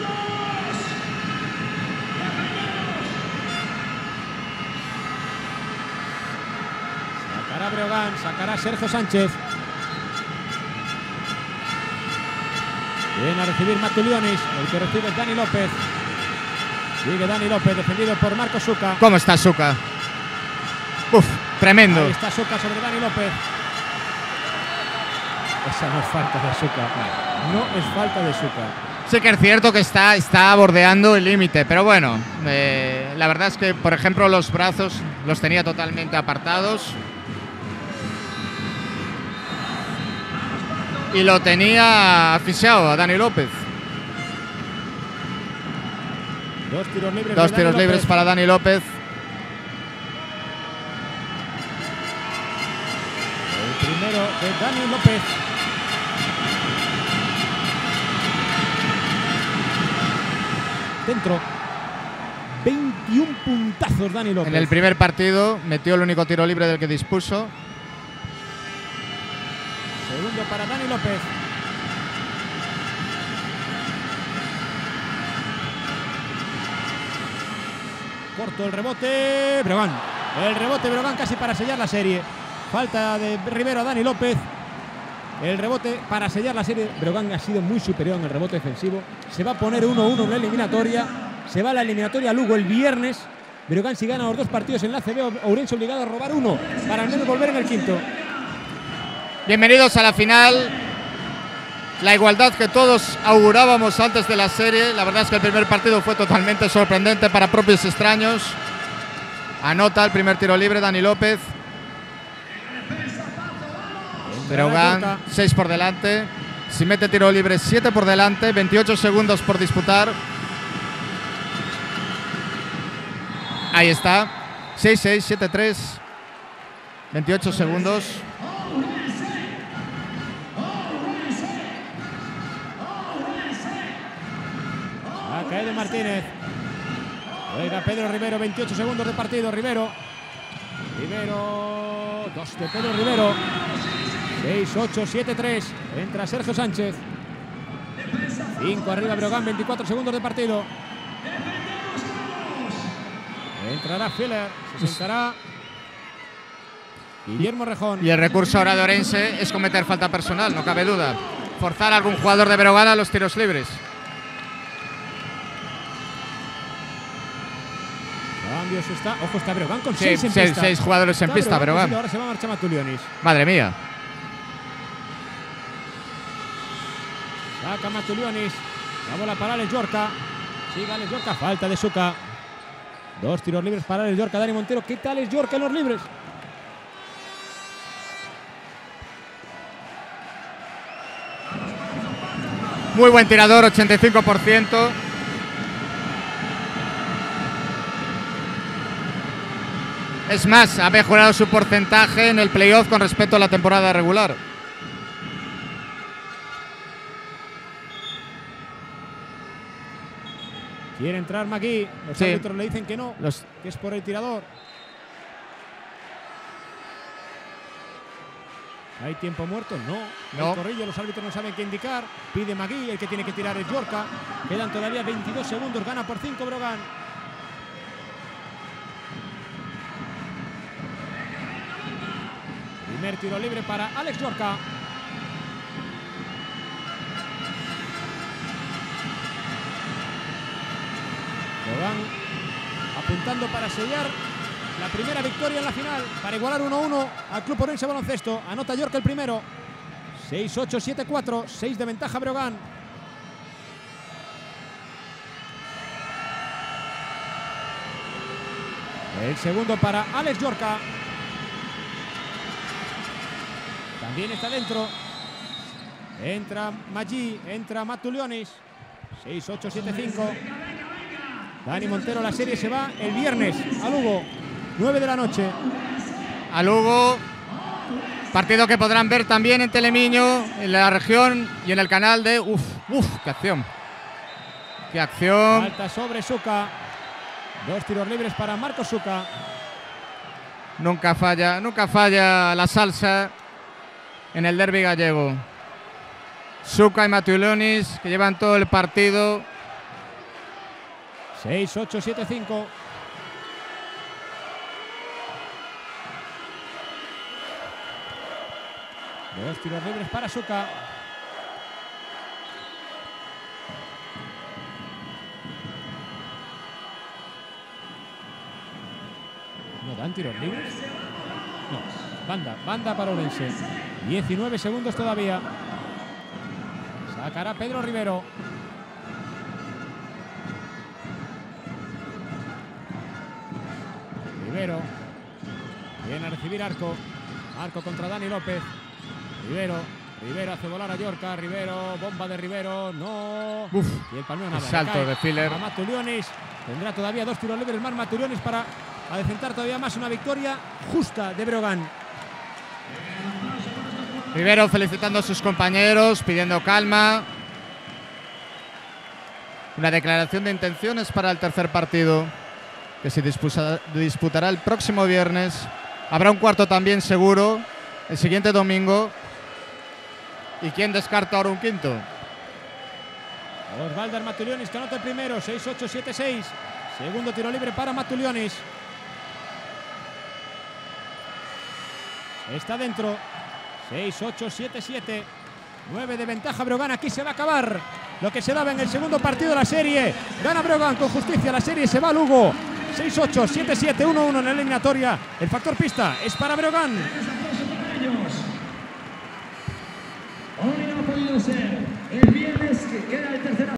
Sacará Breogán, sacará Sergio Sánchez. Viene a recibir Matulionis, el que recibe es Dani López. Sigue Dani López, defendido por Marco Suca. ¿Cómo está Suca? Uf, tremendo. Ahí está Suca sobre Dani López. Esa no es falta de Suca. No es falta de Suca. Sí que es cierto que está bordeando el límite, pero bueno, la verdad es que, por ejemplo, los brazos los tenía totalmente apartados. Y lo tenía asfixiado a Dani López. Dos tiros libres para Dani López. El primero de Dani López. Dentro. 21 puntazos Dani López. En el primer partido metió el único tiro libre del que dispuso. Segundo para Dani López. Corto el rebote. Breogán. El rebote Breogán casi para sellar la serie. Falta de Rivero a Dani López. El rebote para sellar la serie. Breogán ha sido muy superior en el rebote defensivo. Se va a poner 1-1 en la eliminatoria. Se va a la eliminatoria a Lugo el viernes. Breogán, si gana los dos partidos en la ACB, Ourense obligado a robar uno para al menos volver en el quinto. Bienvenidos a la final. La igualdad que todos augurábamos antes de la serie. La verdad es que el primer partido fue totalmente sorprendente para propios extraños. Anota el primer tiro libre Dani López. Breogán, 6 por delante. Si mete tiro libre, 7 por delante. 28 segundos por disputar. Ahí está. 6-6, 7-3. 28 segundos. Cae de Martínez. Juega Pedro Rivero, 28 segundos de partido. Rivero, 2 de Pedro Rivero. 6-8, 7-3. Entra Sergio Sánchez. 5 arriba Breogán, 24 segundos de partido. Entrará Filler, se sentará Guillermo Rejón. Y el recurso ahora de Orense es cometer falta personal, no cabe duda. Forzar a algún jugador de Breogán a los tiros libres. Cambios está. Ojo, está Breogán con 6 en pista. 6 jugadores en pista, Breogán. Ahora se va a marchar Matulionis. Madre mía. Saca Matulionis. La bola para Alex Yorca. Sigue Alex Yorca. Falta de Suca. 2 tiros libres para Alex Yorca. Dani Montero, ¿qué tal es Yorca en los libres? Muy buen tirador, 85%. Es más, ha mejorado su porcentaje en el playoff con respecto a la temporada regular. Quiere entrar McGee. Los árbitros le dicen que no, que es por el tirador. ¿Hay tiempo muerto? No. El corrillo, los árbitros no saben qué indicar. Pide McGee, el que tiene que tirar es Yorca. Quedan todavía 22 segundos. Gana por 5 Brogan. Primer tiro libre para Alex Yorca. Brogan apuntando para sellar la primera victoria en la final, para igualar 1-1 al Club Orense Baloncesto. Anota Yorca el primero. 6-8, 7-4, 6 de ventaja Brogan. El segundo para Alex Yorca. También está dentro. Entra Maggi, entra Matulionis. 6-8, 7-5. Dani Montero, la serie se va el viernes a Lugo, 9 de la noche. A Lugo, partido que podrán ver también en Telemiño, en la región y en el canal de... ¡Qué acción! ¡Qué acción! Falta sobre Suca. 2 tiros libres para Marcos Suca. Nunca falla la salsa en el derbi gallego. Suca y Matulionis, que llevan todo el partido. 6-8, 7-5. Dos tiros libres para Suca. ¿No dan tiros libres? No. Banda para Orense. 19 segundos todavía. Sacará Pedro Rivero. Rivero viene a recibir Arco. Arco contra Dani López. Rivero hace volar a Yorca. Rivero, bomba de Rivero. No. Y el palmeo nada. Salto de Filler. A Matulionis. Tendrá todavía 2 tiros libres más Matulionis para adecentar todavía más una victoria justa de Brogan. Rivero felicitando a sus compañeros, pidiendo calma. Una declaración de intenciones para el tercer partido, que se disputará el próximo viernes. Habrá un cuarto también seguro el siguiente domingo. ¿Y quién descarta ahora un quinto? Osvaldo Matulionis, que anota el primero. 6-8, 7-6. Segundo tiro libre para Matulionis. Está dentro. 6-8, 7-7. 9 de ventaja Brogan. Aquí se va a acabar lo que se daba en el segundo partido de la serie. Gana Brogan con justicia. La serie se va a Lugo. 6-8, 7-7, 1-1 en la eliminatoria. El factor pista es para Brogan. Hoy no ha podido ser. El viernes queda el tercer